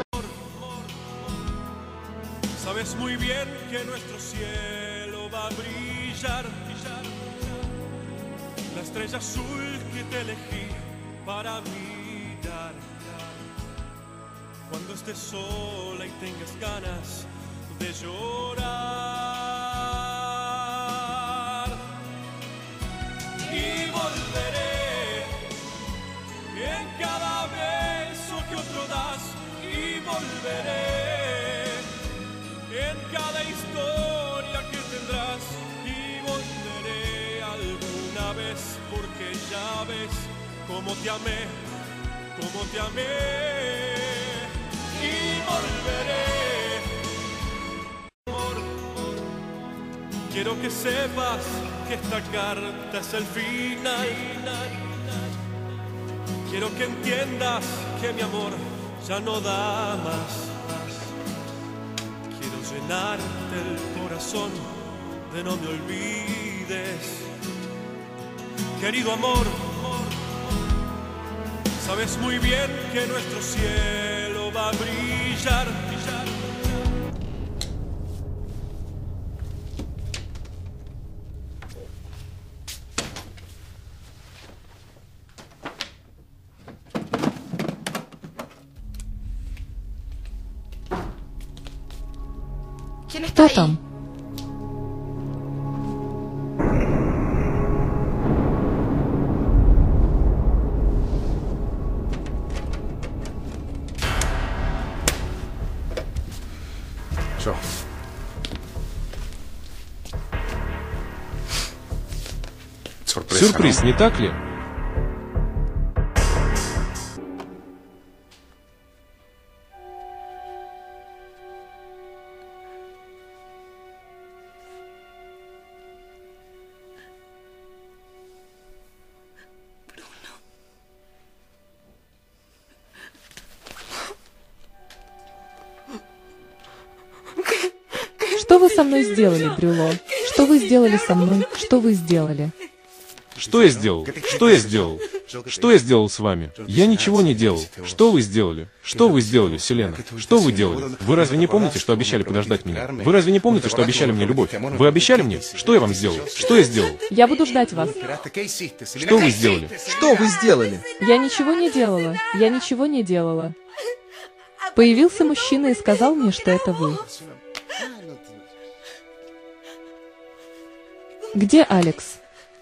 Sabes muy bien que nuestro cielo va a brillar, la estrella azul que te elegí para mirar. Cuando estés sola y tengas ganas de llorar, y volveré en cada beso que otro das, y volveré en cada historia que tendrás, y volveré alguna vez, porque ya ves cómo te amé, cómo te amé, y volveré. Amor, quiero que sepas que esta carta es el final. Quiero que entiendas que mi amor ya no da más. Quiero llenarte el corazón de no me olvides. Querido amor, Sabes muy bien que nuestro cielo va a brillar, brillar. Кто там? Сюрприз, не так ли? Что вы со мной сделали, Брюло? Что вы сделали со мной? Что вы сделали? Что я сделал? Что я сделал? Что я сделал с вами? Я ничего не делал. Что вы сделали? Что вы сделали, Селена? Что вы делали? Вы разве не помните, что обещали подождать меня? Вы разве не помните, что обещали мне любовь? Вы обещали мне? Что я вам сделал? Что я сделал? Я буду ждать вас. Что вы сделали? Что вы сделали? Я ничего не делала. Я ничего не делала. Появился мужчина и сказал мне, что это вы. Где Алекс?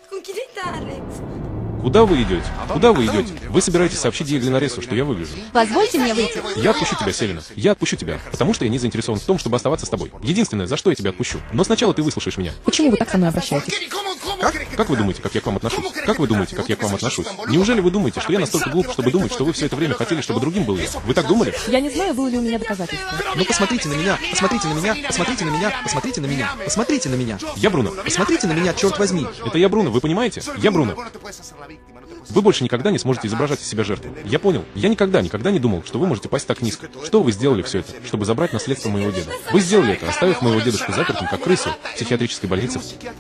Куда вы идете? Куда вы идете? Вы собираетесь сообщить Диеглинаресу, что я выгляжу? Позвольте мне выйти. Я отпущу тебя, Селена. Я отпущу тебя, потому что я не заинтересован в том, чтобы оставаться с тобой. Единственное, за что я тебя отпущу. Но сначала ты выслушаешь меня. Почему вы так со мной обращаетесь? Как? Как вы думаете, как я к вам отношусь? Как вы думаете, как я к вам отношусь? Неужели вы думаете, что я настолько глуп, чтобы думать, что вы все это время хотели, чтобы другим был я? Вы так думали? Я не знаю, было ли у меня доказательство. Ну посмотрите на меня, посмотрите на меня, посмотрите на меня, посмотрите на меня, посмотрите на меня. Я Бруно. Посмотрите на меня, черт возьми. Это я Бруно, вы понимаете? Я Бруно. Вы больше никогда не сможете изображать из себя жертву. Я понял. Я никогда, никогда не думал, что вы можете пасть так низко. Что вы сделали все это, чтобы забрать наследство моего деда? Вы сделали это, оставив моего дедушку запертым, как крысу, в психиатрической больнице.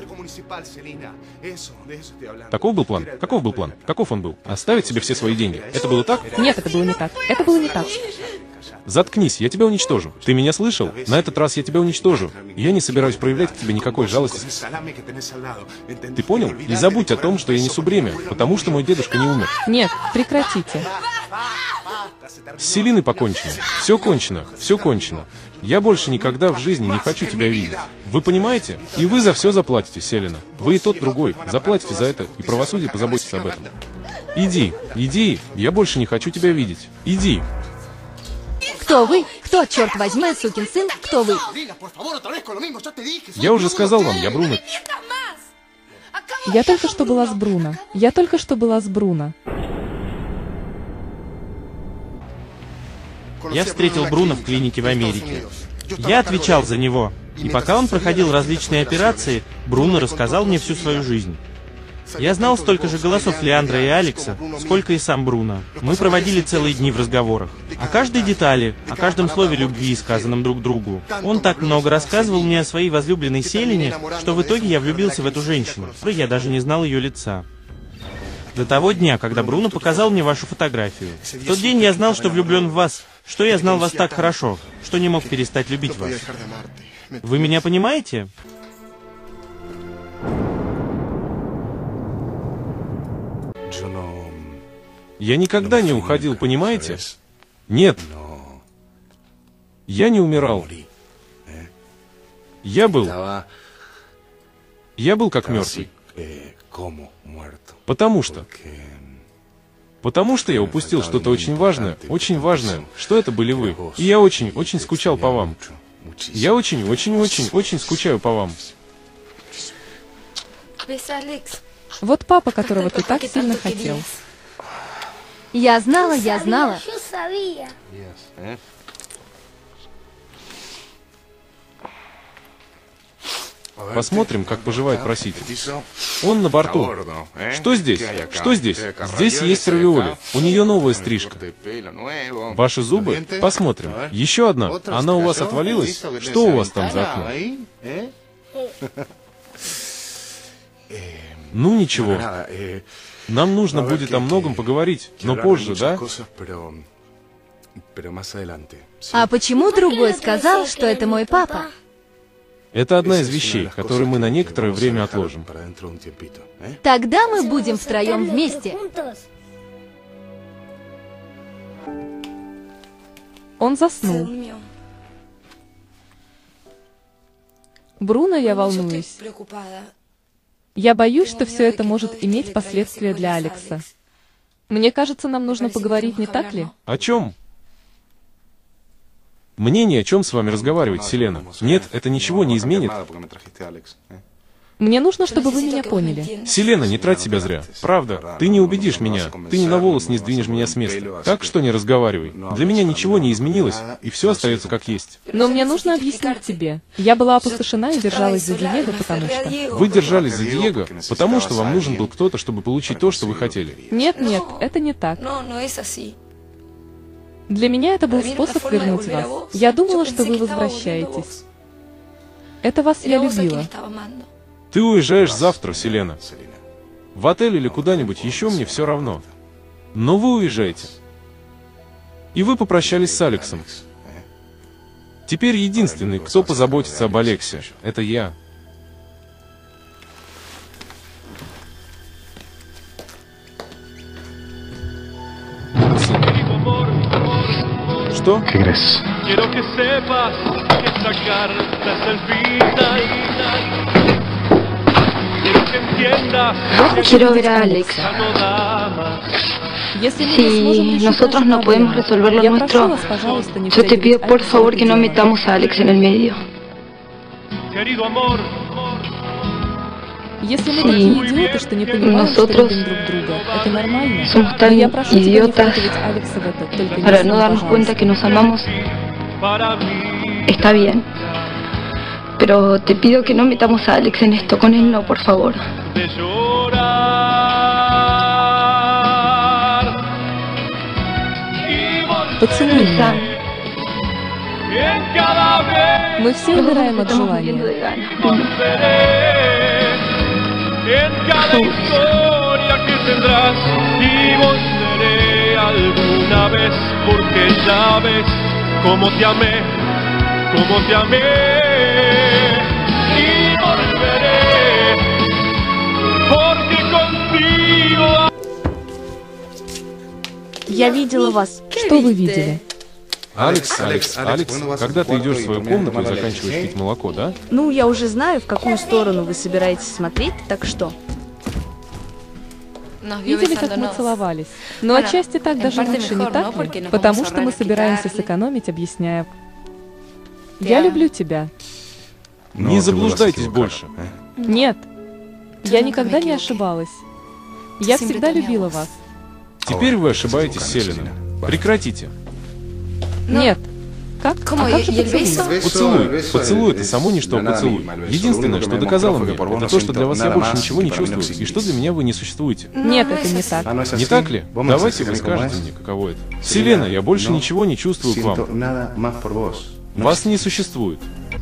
Таков был план? Каков был план? Каков он был? Оставить себе все свои деньги. Это было так? Нет, это было не так. Это было не так. Заткнись, я тебя уничтожу. Ты меня слышал? На этот раз я тебя уничтожу. Я не собираюсь проявлять к тебе никакой жалости. Ты понял? И забудь о том, что я несу бремя, потому что мой дедушка не умер. Нет, прекратите. С Селиной покончено. Все кончено. Все кончено. Я больше никогда в жизни не хочу тебя видеть. Вы понимаете? И вы за все заплатите, Селена. Вы и тот другой. Заплатите за это, и правосудие позаботится об этом. Иди, иди. Я больше не хочу тебя видеть. Иди. Кто вы? Кто, черт возьми, сукин сын? Кто вы? Я уже сказал вам, я Бруно. Я только что была с Бруно. Я только что была с Бруно. Я встретил Бруно в клинике в Америке. Я отвечал за него. И пока он проходил различные операции, Бруно рассказал мне всю свою жизнь. Я знал столько же голосов Леандра и Алекса, сколько и сам Бруно. Мы проводили целые дни в разговорах. О каждой детали, о каждом слове любви, сказанном друг другу. Он так много рассказывал мне о своей возлюбленной Селене, что в итоге я влюбился в эту женщину. Я даже не знал ее лица. До того дня, когда Бруно показал мне вашу фотографию. В тот день я знал, что влюблен в вас, что я знал вас так хорошо, что не мог перестать любить вас. Вы меня понимаете? Я никогда не уходил, понимаете? Нет. Я не умирал. Я был... Я был как мертвый. Потому что... Потому что я упустил что-то очень важное, очень важное, что это были вы. И я очень, очень скучал по вам. Я очень, очень, очень, очень скучаю по вам. Вот папа, которого ты так сильно хотел. Я знала, я знала. Посмотрим, как поживает проситель. Он на борту. Что здесь? Что здесь? Здесь есть равиоли. У нее новая стрижка. Ваши зубы? Посмотрим. Еще одна. Она у вас отвалилась? Что у вас там за окном? Ну ничего. Нам нужно будет о многом поговорить, но позже, да? А почему другой сказал, что это мой папа? Это одна из вещей, которые мы на некоторое время отложим. Тогда мы будем втроем вместе. Он заснул. Бруно, я волнуюсь. Я боюсь, что все это может иметь последствия для Алекса. Мне кажется, нам нужно поговорить, не так ли? О чем? Мне ни о чем с вами разговаривать, Селена. Нет, это ничего не изменит. Мне нужно, чтобы вы меня поняли. Селена, не трать себя зря. Правда, ты не убедишь меня. Ты ни на волос не сдвинешь меня с места. Так что не разговаривай. Для меня ничего не изменилось, и все остается как есть. Но мне нужно объяснить тебе. Я была опустошена и держалась за Диего, потому что... Вы держались за Диего, потому что вам нужен был кто-то, чтобы получить то, что вы хотели. Нет, нет, это не так. Для меня это был способ вернуть вас. Я думала, что вы возвращаетесь. Это вас я любила. Ты уезжаешь завтра, Селена. В отель или куда-нибудь еще, мне все равно. Но вы уезжаете. И вы попрощались с Алексом. Теперь единственный, кто позаботится об Алексе, это я. Что? Quiero ver a Alex. Si nosotros no podemos resolver lo nuestro, yo te pido por favor que no metamos a Alex en el medio. Если мы такие идиоты, что не понимаем, что любим друг друга, это нормально. Somos tan idiotas para no darnos cuenta que nos amamos. Está bien. Pero te pido que no metamos a Alex en esto. Con él no, por favor. Поцелуй меня. Мы все умираем от желания. En cada historia que tendrás y volveré alguna vez porque sabes cómo te amé, cómo te amé y volveré porque contigo. Я видела вас. Что вы видели? Алекс, Алекс, Алекс, когда ты идешь в свою комнату и заканчиваешь пить молоко, да? Ну, я уже знаю, в какую сторону вы собираетесь смотреть, так что... Видели, как мы целовались? Но отчасти так даже лучше, не так ли? Потому что мы собираемся сэкономить, объясняя. Я люблю тебя. Не заблуждайтесь больше. Нет, я никогда не ошибалась. Я всегда любила вас. Теперь вы ошибаетесь, Селена. Прекратите. Нет. Как? А как же поцелуй? Поцелуй. Поцелуй — это само не что поцелуй. Единственное, что доказало мне, это то, что для вас я больше ничего не чувствую, и что для меня вы не существуете. Нет, это не так. Не так ли? Давайте вы скажете мне, каково это. Селена, я больше ничего не чувствую к вам. Вас не существует.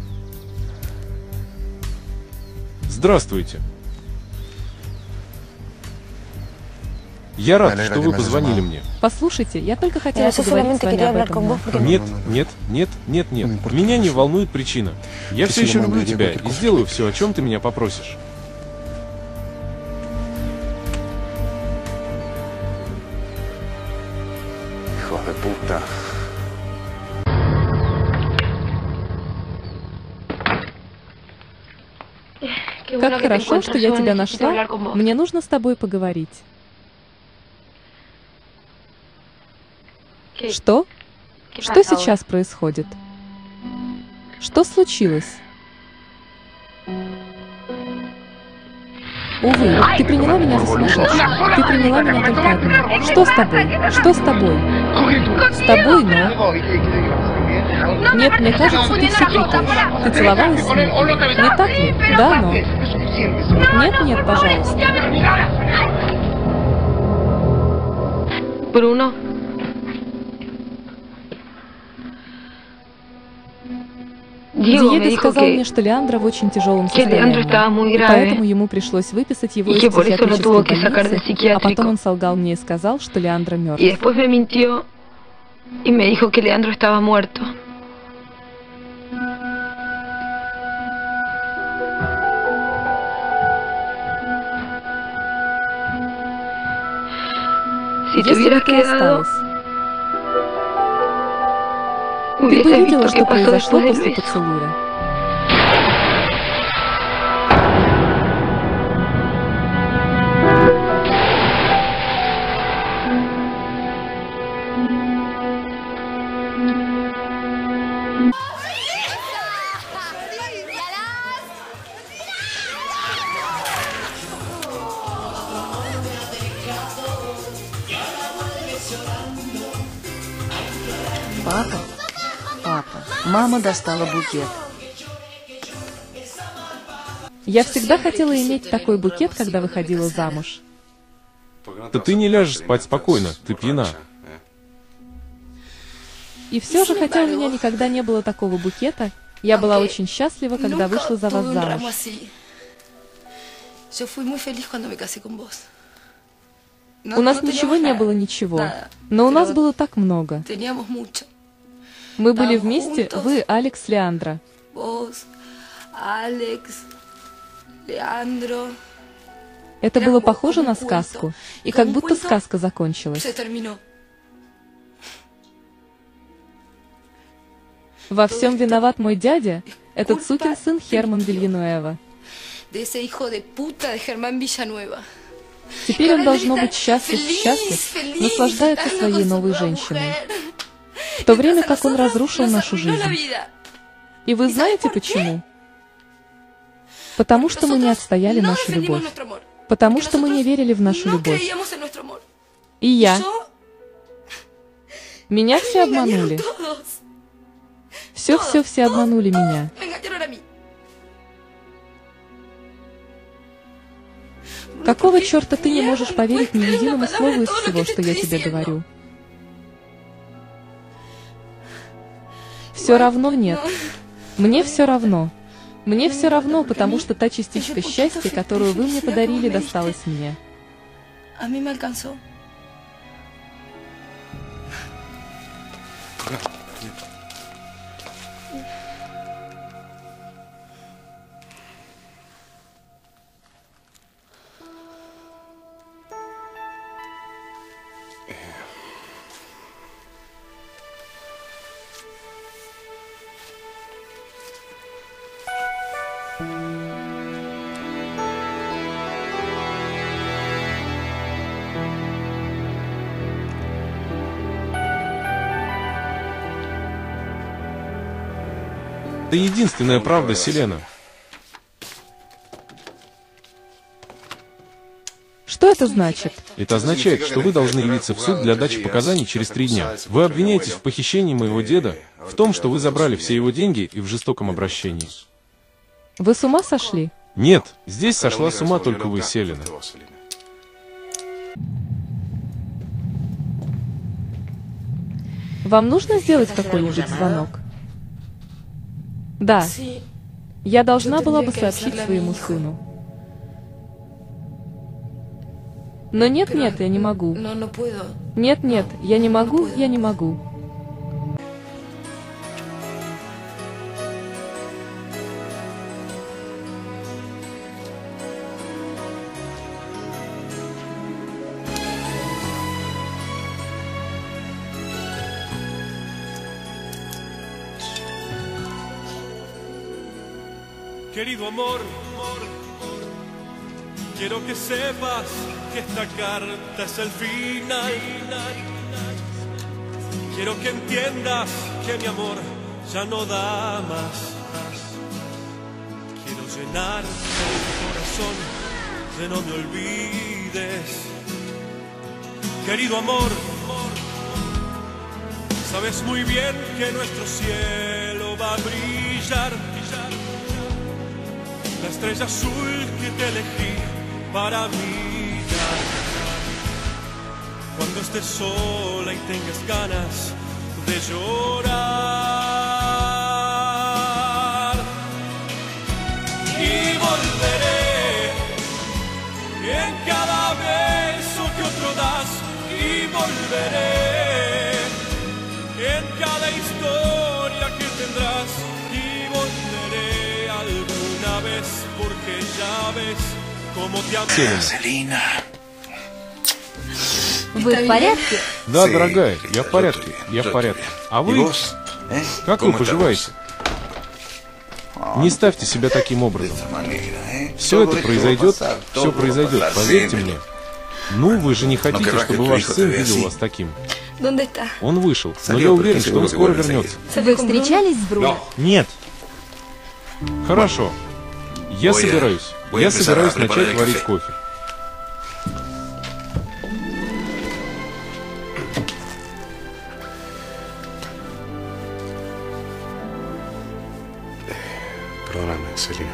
Здравствуйте. Я рад, что вы позвонили мне. Послушайте, я только хотела поговорить с вами об этом. Нет, нет, нет, нет, нет. Меня не волнует причина. Я все еще люблю тебя и сделаю все, о чем ты меня попросишь. Как хорошо, что я тебя нашла. Мне нужно с тобой поговорить. Что? Что сейчас происходит? Что случилось? Увы, ты приняла меня за сумасшедшую. Ты приняла меня только одну. Что с тобой? Что с тобой? С тобой, но... Нет, мне кажется, ты все путаешь. Ты целовалась с ним. Не так ли? Да, но... Нет, нет, пожалуйста. Диего сказал мне, что Леандро в очень тяжелом состоянии, и поэтому ему пришлось выписать его из психиатрической больницы, а потом он солгал мне и сказал, что Леандро мертв. Y me dijo que Leandro estaba muerto. Si te hubieras quedado, hubieses visto qué pasó después del beso. Папа? Папа. Мама достала букет. Я всегда хотела иметь такой букет, когда выходила замуж. Да ты не ляжешь спать спокойно, ты пьяна. И все же, хотя у меня никогда не было такого букета, я была очень счастлива, когда вышла за вас замуж. У нас ничего не было, ничего, но у нас было так много. Мы были вместе, вы, Алекс, Леандро. Это было похоже на сказку, и как будто сказка закончилась. Во всем виноват мой дядя, этот сукин сын Херман Вильянуэва. Теперь он должно быть счастлив, счастлив, наслаждается своей новой женщиной, в то время как он разрушил нашу жизнь. И вы знаете почему? Потому что мы не отстояли нашу любовь. Потому что мы не верили в нашу любовь. И я. Меня все обманули. Все-все-все обманули меня. Какого черта ты не можешь поверить ни единому слову из всего, что я тебе говорю? Все равно нет. Мне все равно. Мне все равно, потому что та частичка счастья, которую вы мне подарили, досталась мне. Это единственная правда, Селена. Что это значит? Это означает, что вы должны явиться в суд для дачи показаний через три дня. Вы обвиняетесь в похищении моего деда, в том, что вы забрали все его деньги и в жестоком обращении. Вы с ума сошли? Нет, здесь сошла с ума только вы, Селена. Вам нужно сделать какой-нибудь звонок? Да. Я должна была бы сообщить своему сыну. Но нет-нет, я не могу. Нет-нет, я не могу, я не могу. Querido amor, quiero que sepas que esta carta es el final. Quiero que entiendas que mi amor ya no da más. Quiero llenar el corazón de no me olvides. Querido amor, sabes muy bien que nuestro cielo va a brillar. La estrella azul que te elegí para mí. Cuando estés sola y tengas ganas de llorar, volveré en cada historia que tendrás y volveré alguna vez porque ya ves cómo te amo. Селена. Вы в порядке? Да, дорогая, я в порядке, я в порядке. А вы? Как вы поживаете? Не ставьте себя таким образом. Все это произойдет, все произойдет, поверьте мне. Ну, вы же не хотите, чтобы ваш сын видел вас таким. Он вышел, но я уверен, что он скоро вернется. Вы встречались с Бруно? Нет. Хорошо. Я собираюсь. Я собираюсь начать варить кофе. Perdóname, Selena.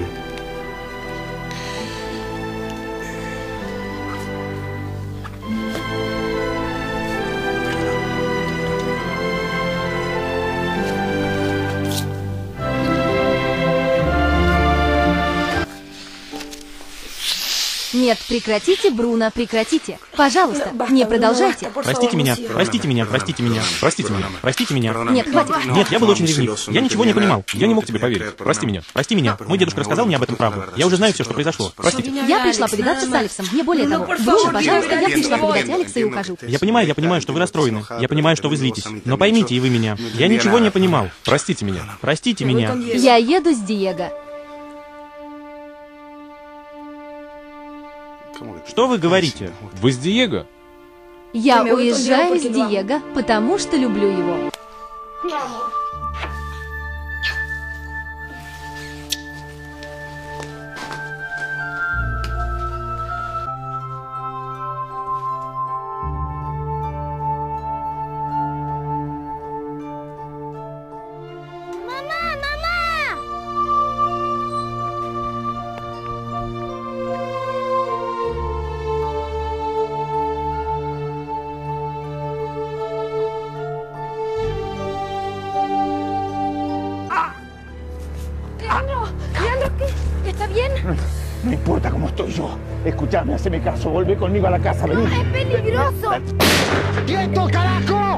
Нет, прекратите, Бруно, прекратите. Пожалуйста, не продолжайте. Простите меня, простите меня, простите меня, простите меня, простите меня. Нет, хватит. Нет, я был очень ревнив. Я ничего не понимал. Я не мог тебе поверить. Прости меня, прости меня. Мой дедушка рассказал мне об этом правду. Я уже знаю все, что произошло. Простите. Я пришла повидаться с Алексом. Не более того. Бруно, пожалуйста, я пришла повидать Алекса и ухожу. Я понимаю, я понимаю, что вы расстроены. Я понимаю, что вы злитесь. Но поймите и вы меня. Я ничего не понимал. Простите меня. Простите меня. Я еду с Диего. Что вы говорите? Вы с Диего? Я уезжаю с Диего, потому что люблю его. No importa cómo estoy yo. Escuchame, haceme caso. Volvé conmigo a la casa. Vení. ¡Es peligroso! ¡Quieto, carajo!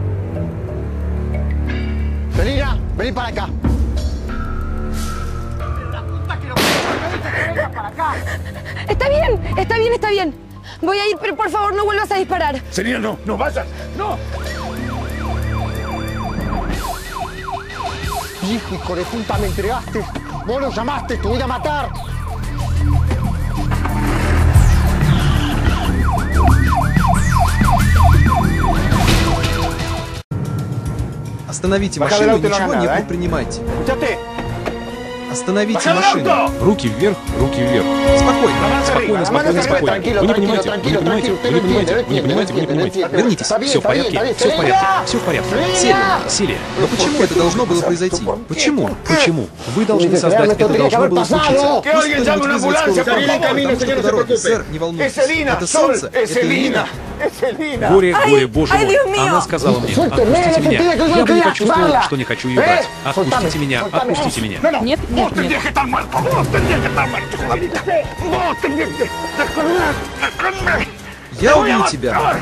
Selena, vení para acá. Está bien, está bien, está bien. Voy a ir, pero por favor no vuelvas a disparar. Selena, no, no vayas. ¡No! Hijo, hijo de puta, me entregaste. Vos lo llamaste, te voy a matar. Остановите машину и ничего не предпринимайте. Остановите машину. Руки вверх, руки вверх. Спокойно. Спокойно, спокойно, спокойно. Вы не понимаете, вы не понимаете, вы не понимаете, вы не понимаете, вы не понимаете. Вернитесь. Все в порядке, все в порядке, все в порядке. Селия, Селия, но почему это должно было произойти? Почему? Почему? Вы должны создать, это должно было случиться. Пусть кто-нибудь вызовет скорую помощь, потому что по дороге, сэр, не волнуйтесь. Это солнце, это Элина. Горе, горе, боже мой. Она сказала мне, отпустите меня. Я бы не почувствовал, что не хочу ее брать. Отпустите меня, отпустите меня. Нет, нет, нет. Я убью тебя.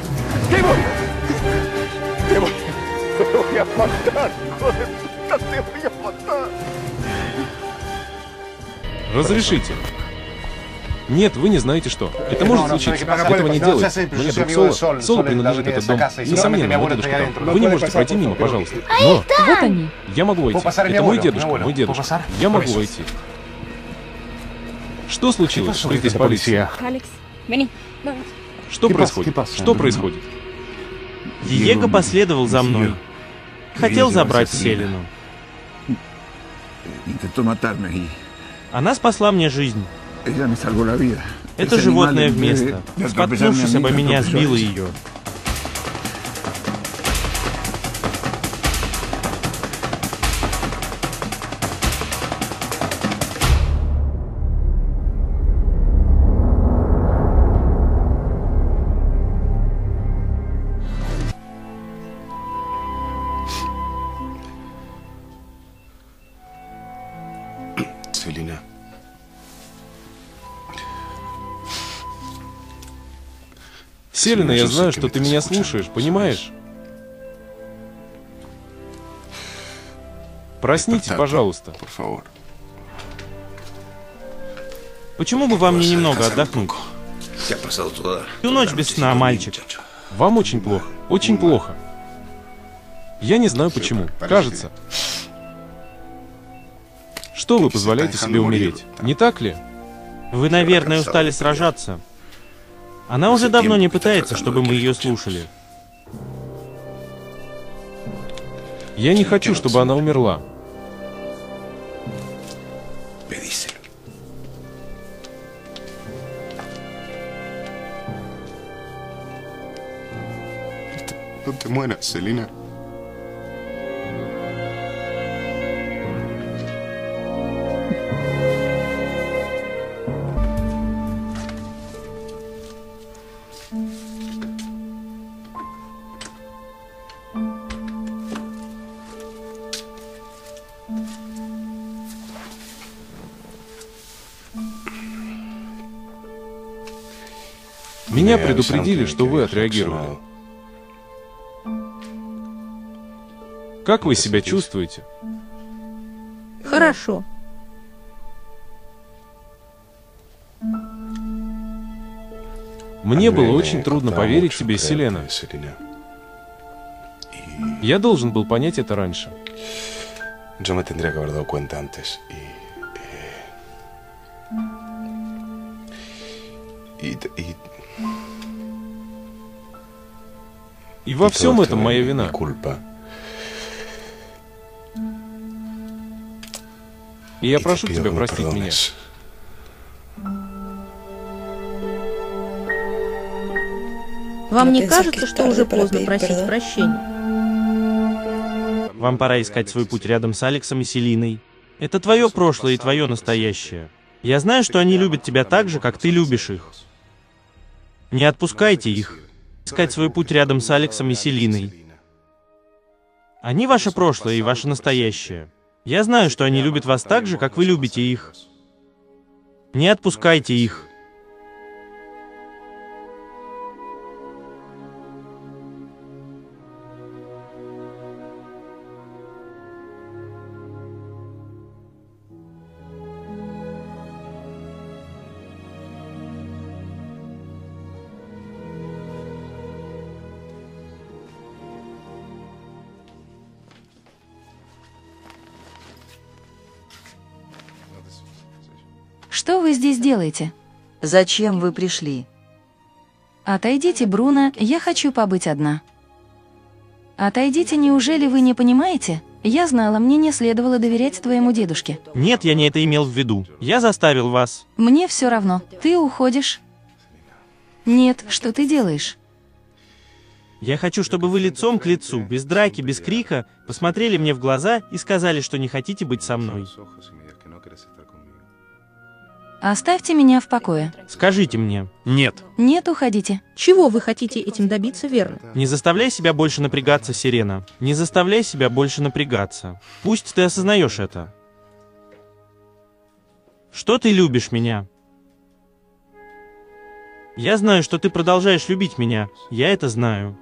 Разрешите. Нет, вы не знаете что. Это может случиться. Этого не делать. Мне друг Соло. Соло принадлежит этот дом. Несомненно, мой дедушка там. Вы не можете пройти мимо, пожалуйста. Но Вот они. я могу войти. Это мой дедушка, мой дедушка. Я могу войти. Что случилось? Что здесь полиция? Алекс, вини. Что происходит? Что происходит? Диего последовал за мной. Хотел забрать Селену. Она спасла мне жизнь. Это животное в место. Споткнувшись обо меня, сбило ее. Selena. Селена, я знаю, что ты меня слушаешь, понимаешь? Проснитесь, пожалуйста. Почему бы вам не немного отдохнуть? Всю ночь без сна, мальчик. Вам очень плохо, очень плохо. Я не знаю почему. Кажется. Что вы позволяете себе умереть, не так ли? Вы, наверное, устали сражаться. Она уже давно не пытается, чтобы мы ее слушали. Я не хочу, чтобы она умерла. No te mueras, Selena. Меня предупредили, что вы отреагировали. Как вы себя чувствуете? Хорошо. Мне было очень трудно поверить тебе, Селена. Я должен был понять это раньше. Yo me tendría que haber dado cuenta antes y y y И во всем этом моя вина. И я прошу тебя простить меня. Вам не кажется, что уже поздно просить прощения? Вам пора искать свой путь рядом с Алексом и Селиной. Это твое прошлое и твое настоящее. Я знаю, что они любят тебя так же, как ты любишь их. Не отпускайте их. Искать свой путь рядом с Алексом и Селиной. Они ваше прошлое и ваше настоящее. Я знаю, что они любят вас так же, как вы любите их. Не отпускайте их. Что вы здесь делаете? Зачем вы пришли? Отойдите, Бруно, я хочу побыть одна. Отойдите, неужели вы не понимаете? Я знала, мне не следовало доверять твоему дедушке. Нет, я не это имел в виду. Я заставил вас. Мне все равно. Ты уходишь? Нет, что ты делаешь? Я хочу, чтобы вы лицом к лицу, без драки, без крика, посмотрели мне в глаза и сказали, что не хотите быть со мной. Оставьте меня в покое. Скажите мне. Нет. Нет, уходите. Чего вы хотите этим добиться, верно? Не заставляй себя больше напрягаться, Сирена. Не заставляй себя больше напрягаться. Пусть ты осознаешь это. Что ты любишь меня? Я знаю, что ты продолжаешь любить меня. Я это знаю.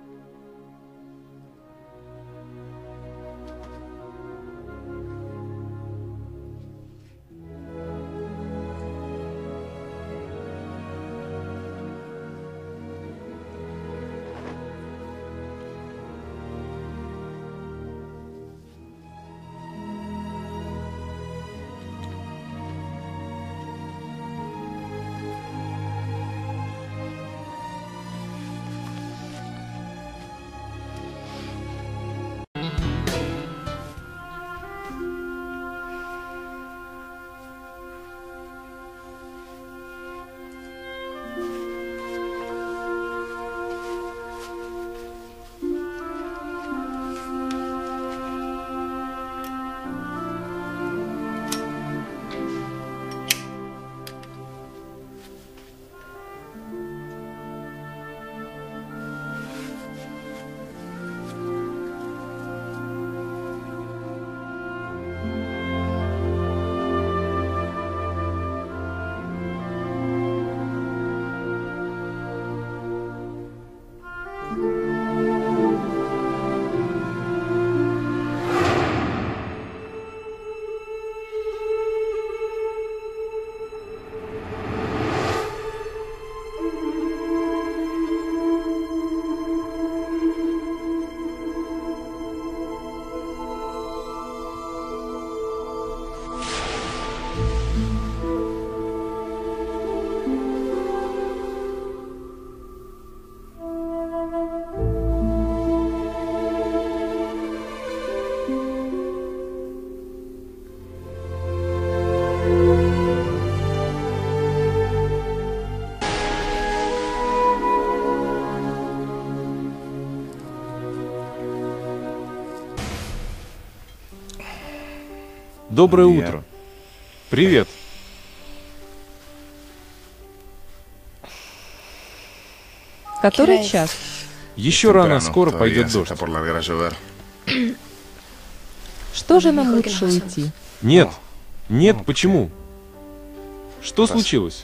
Доброе утро. Привет. Который час? Еще рано, скоро пойдет дождь. Что же нам лучше уйти? Нет. Нет, почему? Что случилось?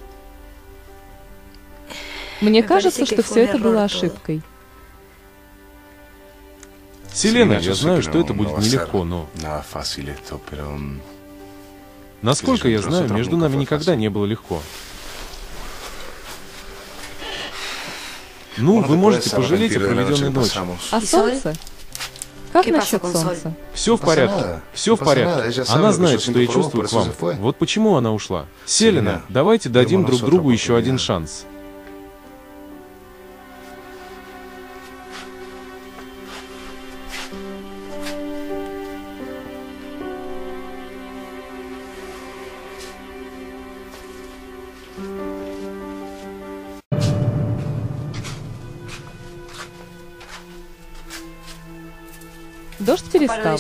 Мне кажется, что все это было ошибкой. Селена, я знаю, что это будет нелегко, но... Насколько я знаю, между нами никогда не было легко. Ну, вы можете пожалеть о проведенной ночи. А солнце? Как насчет солнца? Все в порядке. Все в порядке. Она знает, что я чувствую к вам. Вот почему она ушла. Селена, давайте дадим друг другу еще один шанс. Дождь перестал.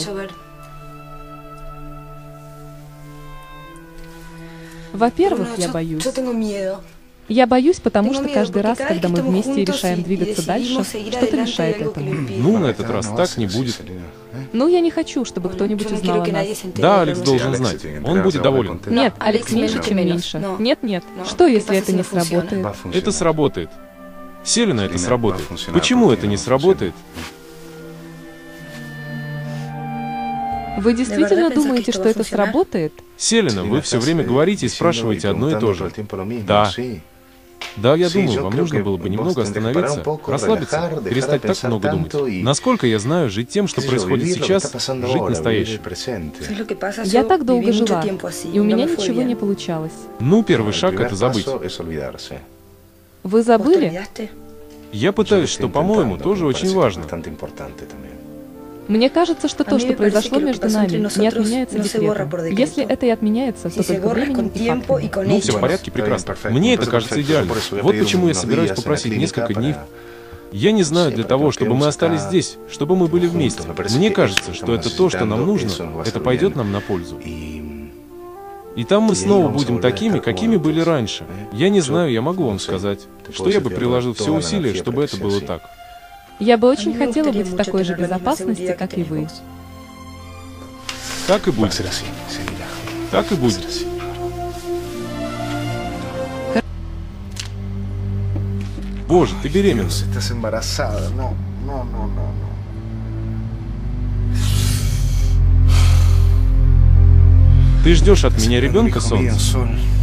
Во-первых, я боюсь. Я боюсь, потому что каждый раз, когда мы вместе решаем двигаться дальше, что-то мешает этому. Ну, на этот раз так не будет. Ну, я не хочу, чтобы кто-нибудь узнал о нас. Да, Алекс должен знать. Он будет доволен. Нет, Алекс меньше, чем меньше. Нет, нет. Что, если это не сработает? Это сработает. Селена, это сработает. Почему это не сработает? Вы действительно думаете, что это сработает? Селена, вы все время говорите и спрашиваете одно и то же. Да. Да, я думаю, вам нужно было бы немного остановиться, расслабиться, перестать так много думать. Насколько я знаю, жить тем, что происходит сейчас, жить настоящим. Я так долго жила, и у меня ничего не получалось. Ну, первый шаг — это забыть. Вы забыли? Я пытаюсь, что, по-моему, тоже очень важно. Мне кажется, что то, что произошло между нами, не отменяется декретом. Если это и отменяется, то только временем и фактами. Ну, все в порядке, прекрасно. Мне это кажется идеально. Вот почему я собираюсь попросить несколько дней. Я не знаю для того, чтобы мы остались здесь, чтобы мы были вместе. Мне кажется, что это то, что нам нужно, это пойдет нам на пользу. И там мы снова будем такими, какими были раньше. Я не знаю, я могу вам сказать, что я бы приложил все усилия, чтобы это было так. Я бы очень хотела быть в такой же безопасности, как и вы. Так и будет. Так и будет. Боже, ты беременна. Ты ждешь от меня ребенка, солнце?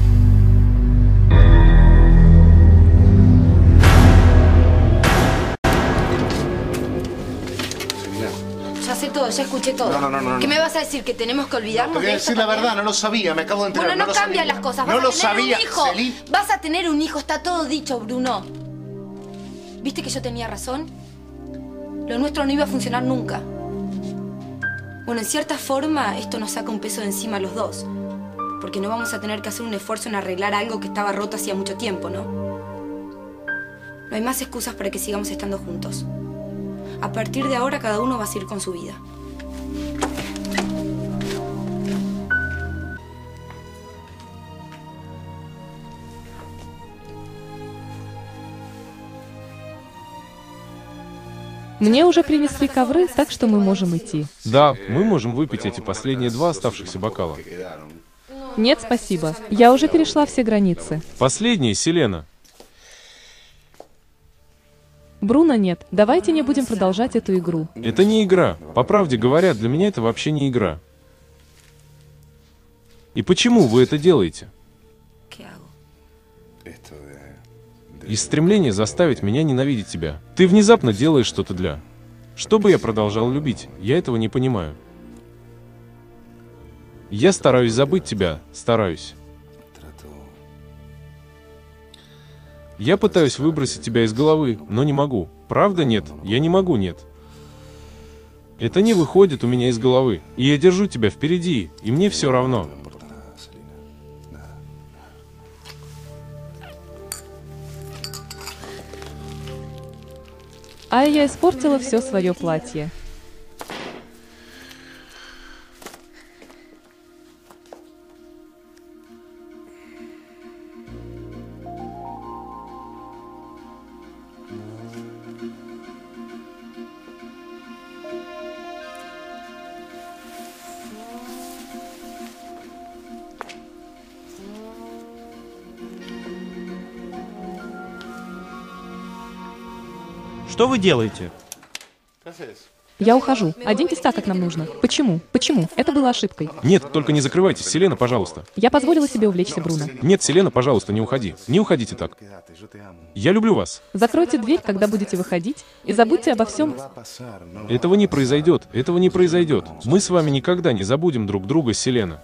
Ya escuché todo. No, no, no, no. ¿Qué me vas a decir? ¿Que tenemos que olvidarnos Te voy a de esto decir la también? verdad, no lo sabía, me acabo de enterar. Bueno, no, no lo cambian sabía. las cosas. Vas No a lo tener sabía, un hijo. Celi. Vas a tener un hijo, está todo dicho, Bruno. ¿Viste que yo tenía razón? Lo nuestro no iba a funcionar nunca. Bueno, en cierta forma, esto nos saca un peso de encima a los dos. Porque no vamos a tener que hacer un esfuerzo en arreglar algo que estaba roto hacía mucho tiempo, ¿no? No hay más excusas para que sigamos estando juntos. A partir de ahora, cada uno va a seguir con su vida. Мне уже принесли ковры, так что мы можем идти. Да, мы можем выпить эти последние два оставшихся бокала. Нет, спасибо. Я уже перешла все границы. Последние, Селена. Бруно, нет. Давайте не будем продолжать эту игру. Это не игра. По правде говоря, для меня это вообще не игра. И почему вы это делаете? Из стремления заставить меня ненавидеть тебя. Ты внезапно делаешь что-то для... Чтобы я продолжал любить, я этого не понимаю. Я стараюсь забыть тебя, стараюсь. Я пытаюсь выбросить тебя из головы, но не могу. Правда, нет? Я не могу, нет. Это не выходит у меня из головы. И я держу тебя впереди, и мне все равно. А я испортила все свое платье. Что вы делаете? Я ухожу. Оденьтесь так, как нам нужно. Почему? Почему? Это было ошибкой. Нет, только не закрывайтесь, Селена, пожалуйста. Я позволила себе увлечься, Бруно. Нет, Селена, пожалуйста, не уходи. Не уходите так. Я люблю вас. Закройте дверь, когда будете выходить, и забудьте обо всем. Этого не произойдет. Этого не произойдет. Мы с вами никогда не забудем друг друга, Селена.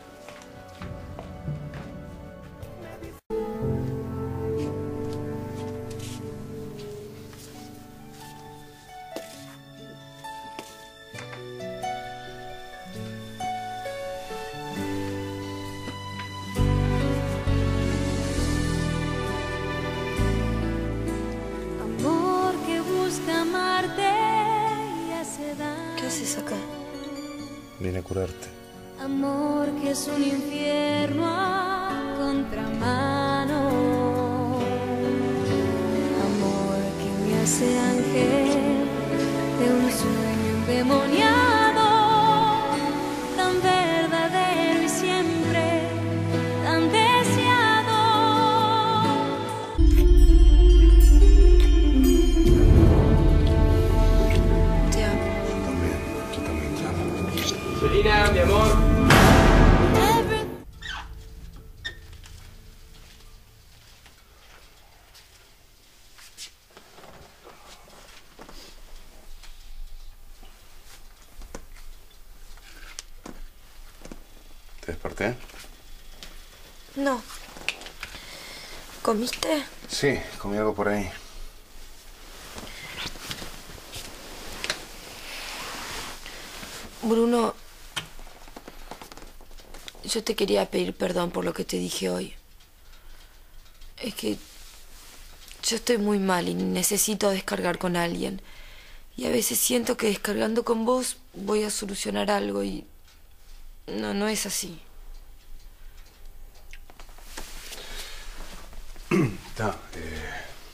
¿Qué haces acá? Vine a curarte. Amor que es un infierno a contramano. Amor que me hace ángel de un sueño endemoniado, tan verdadero y siempre tan deseado. Te amo. Yo también te amo. Selina, mi amor. ¿Te desperté? No. ¿Comiste? Sí, comí algo por ahí. Bruno, yo te quería pedir perdón por lo que te dije hoy. Es que yo estoy muy mal y necesito descargar con alguien. Y a veces siento que descargando con vos voy a solucionar algo y no, no es así. Está, eh...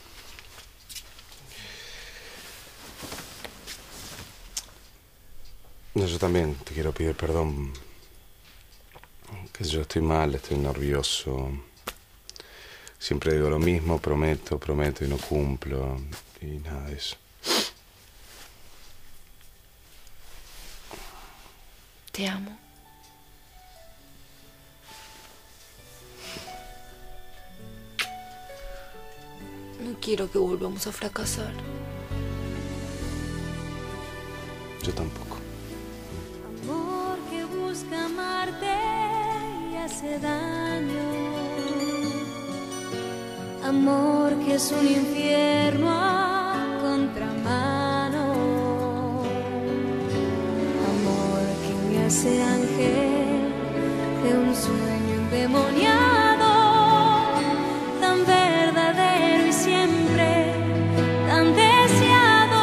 No, yo también te quiero pedir perdón. Que yo estoy mal, estoy nervioso. Siempre digo lo mismo, prometo, prometo y no cumplo. Y nada de eso. Te amo. No quiero que volvamos a fracasar. Yo tampoco. Amor que busca amarte y hace daño. Amor que es un infierno a contramano. Amor que me hace ángel de un sueño endemoniado, tan verdadero y siempre tan deseado.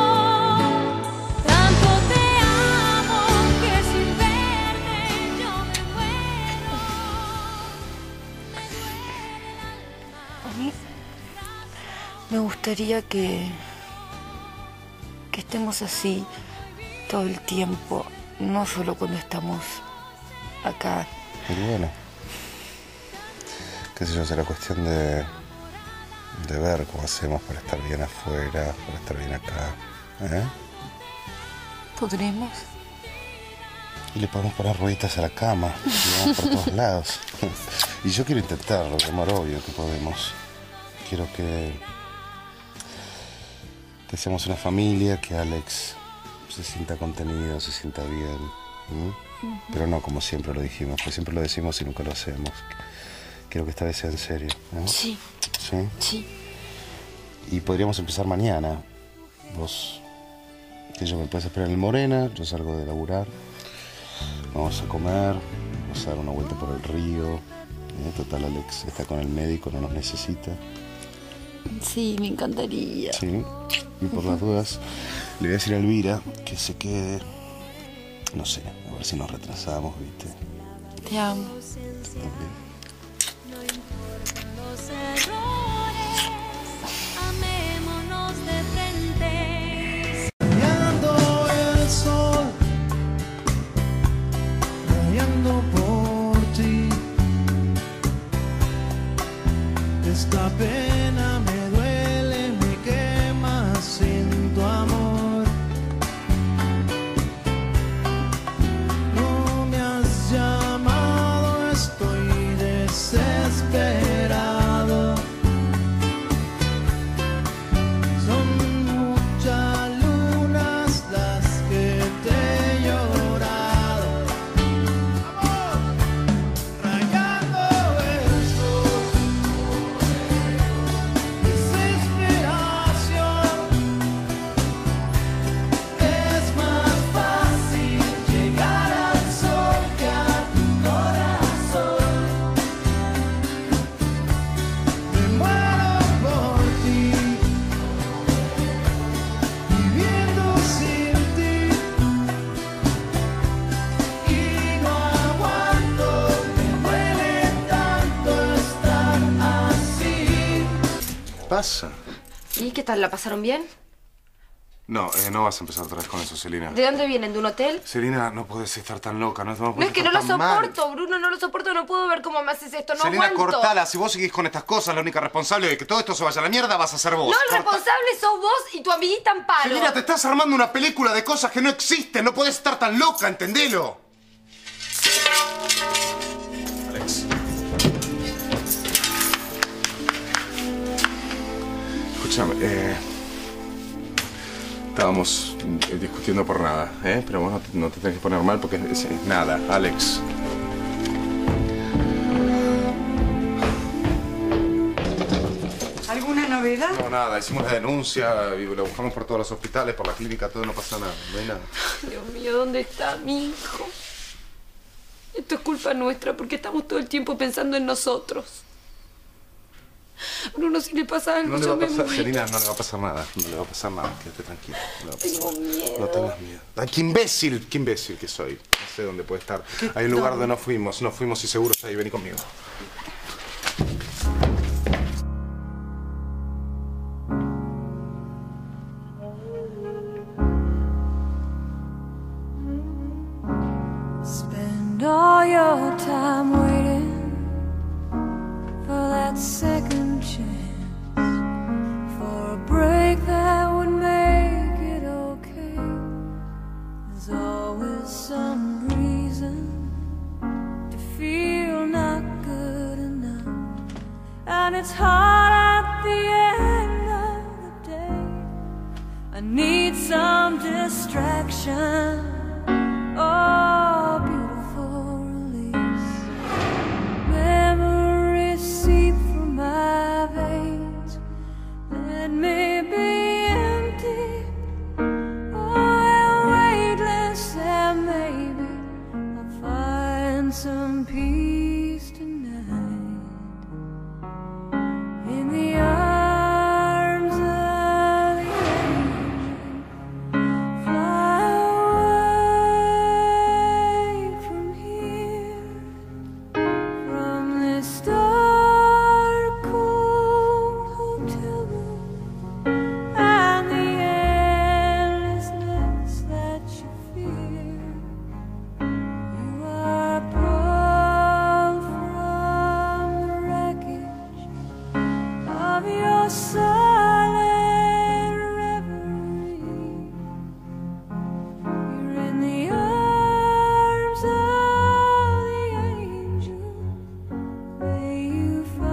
Tanto te amo que sin verte yo me muero. A mí me gustaría que, que estemos así todo el tiempo, no solo cuando estamos acá. Y bueno, qué sé yo, será cuestión de, de ver cómo hacemos para estar bien afuera, para estar bien acá. ¿Eh? ¿Podremos? Y le podemos poner rueditas a la cama, y vamos por todos lados. Y yo quiero intentarlo, mi amor, obvio que podemos. Quiero que, que seamos una familia, que Alex se sienta contenido, se sienta bien. ¿Mm? Uh-huh. Pero no como siempre lo dijimos, porque siempre lo decimos y nunca lo hacemos. Quiero que esta vez sea en serio, ¿no? Sí. ¿Sí? Sí. Y podríamos empezar mañana. Vos, que yo me puedes esperar en el Morena, yo salgo de laburar. Vamos a comer, vamos a dar una vuelta por el río. ¿Eh? Total, Alex está con el médico, no nos necesita. Sí, me encantaría. Sí, y por las dudas le voy a decir a Elvira que se quede, no sé, a ver si nos retrasamos, ¿viste? Te amo. También. No importan los errores, amémonos de frente. Rayando el sol, rayando por ti. Esta pena me duele, me quema. sin tu amor. No me has llamado, estoy desesperado. Son muchas lunas las que te he llorado. Rayando versos, desesperación. Es más fácil llegar al sol que a tu corazón. Me muero por ti, viviendo sin ti, y no aguanto, me duele tanto estar así. Pasa. ¿Y qué tal? ¿La pasaron bien? No, eh, no vas a empezar otra vez con eso, Celina. ¿De dónde vienen? ¿De un hotel? Celina, no puedes estar tan loca, no, no No, es que no lo soporto, Bruno, no lo soporto, no puedo ver cómo me haces esto, no Celina, aguanto. cortala. Si vos seguís con estas cosas, la única responsable de que todo esto se vaya a la mierda vas a ser vos. No, el Corta- responsable sos vos y tu amiguita Amparo. Celina, te estás armando una película de cosas que no existen. No podés estar tan loca, entendelo. Alex. Escúchame, eh... estábamos eh, discutiendo por nada, ¿eh? Pero vos no te, no te tenés que poner mal porque es, es nada, Alex. ¿Alguna novedad? No, nada, hicimos la denuncia, y la buscamos por todos los hospitales, por la clínica, todo, no pasa nada, no hay nada. Dios mío, ¿dónde está mi hijo? Esto es culpa nuestra porque estamos todo el tiempo pensando en nosotros. Bruno, si le pasa algo, No le yo va a me pasar, muero. Celina, no le va a pasar nada, no le va a pasar nada, quédate tranquila. No le va a pasar Tengo nada. miedo. No tengas miedo. Ay, qué imbécil, qué imbécil que soy. No sé dónde puede estar. Hay un lugar donde no fuimos, no fuimos y seguro está ahí, vení conmigo. Spend all your time waiting for that second chance, for a break that would make it okay. There's always some reason to feel not good enough, and it's hard at the end of the day. I need some distraction. Oh, beautiful release. Memories seep from my veins. Let me be empty. Oh, weightless, and maybe I'll find some peace tonight. In the arms of the angel. Fly away from here, from this dark, cold hotel room, and the endlessness that you fear. You are pulled from the wreckage of your silent reverie. You're in the arms of the angel. May you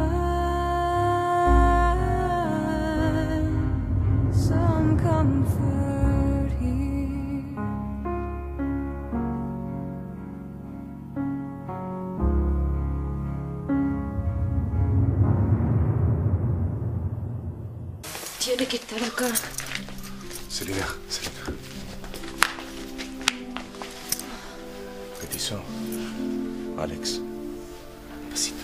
find some comfort here. Tiene que estar acá. Celina, Celina. Petizo. Alex. Besito.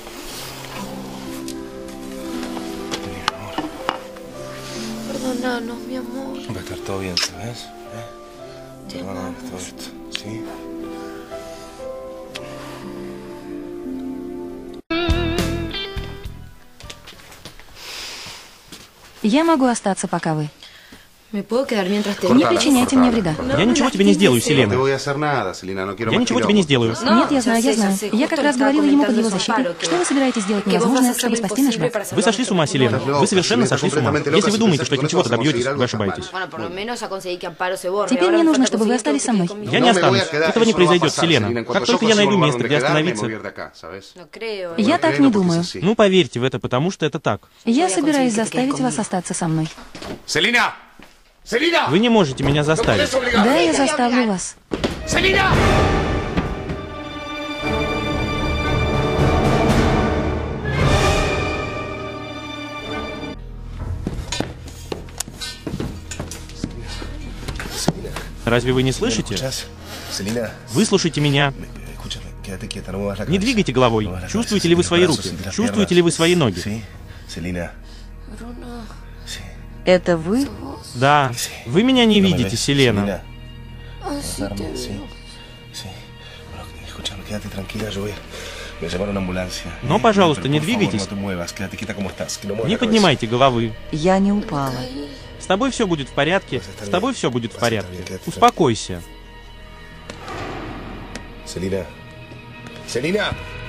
Vení, mi amor. Perdonanos, mi amor. Va a estar todo bien, ¿sabes? ¿Eh? Perdóname todo esto, ¿sí? Я могу остаться, пока вы. Не причиняйте мне вреда. Я ничего тебе не сделаю, Селена. Я ничего тебе не сделаю. Нет, я знаю, я знаю. Я как раз говорила ему под его защитой, что вы собираетесь делать невозможное, чтобы спасти наш брак. Вы сошли с ума, Селена. Вы совершенно сошли с ума. Если вы думаете, что этим чего-то добьетесь, вы ошибаетесь. Теперь мне нужно, чтобы вы остались со мной. Я не останусь. Этого не произойдет, Селена. Как только я найду место, где остановиться... Я так не думаю. Ну, поверьте в это, потому что это так. Я собираюсь заставить вас остаться со мной. Селина! Селина! Вы не можете меня заставить. Да, я заставлю вас. Селина! Разве вы не слышите? Выслушайте меня. Не двигайте головой. Чувствуете ли вы свои руки? Чувствуете ли вы свои ноги? Это вы? Да. Вы меня не видите, Селена. Но, пожалуйста, не двигайтесь. Не поднимайте головы. Я не упала. С тобой все будет в порядке. С тобой все будет в порядке. Успокойся. Селина. Селина!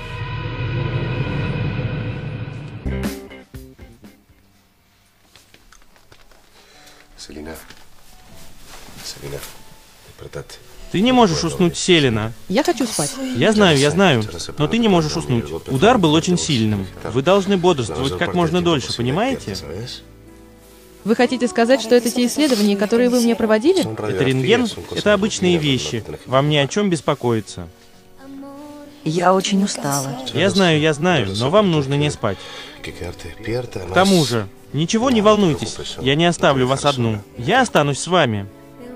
Селина. Селина, despertate. Ты не можешь уснуть, Селена. Я хочу спать. Я знаю, я знаю, но ты не можешь уснуть. Удар был очень сильным. Вы должны бодрствовать как можно дольше, понимаете? Вы хотите сказать, что это те исследования, которые вы мне проводили? Это рентген, это обычные вещи. Вам ни о чем беспокоиться. Я очень устала. Я знаю, я знаю, но вам нужно не спать. К тому же, ничего не волнуйтесь, я не оставлю вас одну. Я останусь с вами.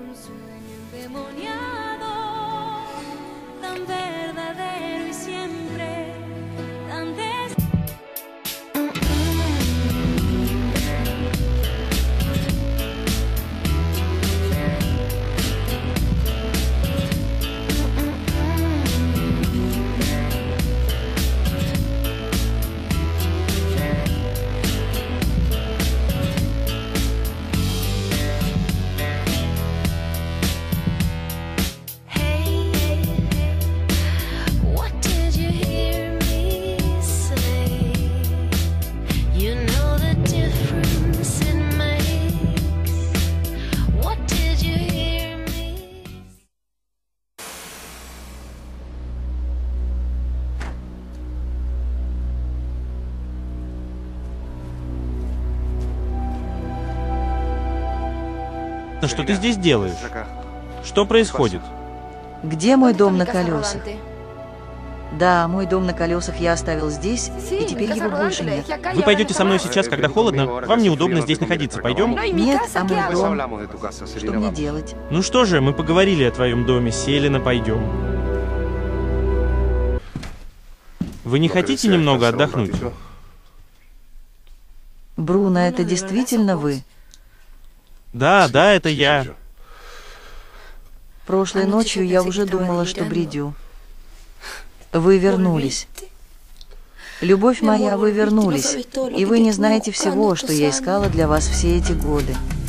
Что ты здесь делаешь? Что происходит? Где мой дом на колесах? Да, мой дом на колесах я оставил здесь, и теперь его больше нет. Вы пойдете со мной сейчас, когда холодно? Вам неудобно здесь находиться. Пойдем? Нет, а мой дом? Что мне делать? Ну что же, мы поговорили о твоем доме. Селена, пойдем. Вы не хотите немного отдохнуть? Бруно, это действительно вы? Да, да, это я. Прошлой ночью я уже думала, что бредю. Вы вернулись. Любовь моя, вы вернулись. И вы не знаете всего, что я искала для вас все эти годы.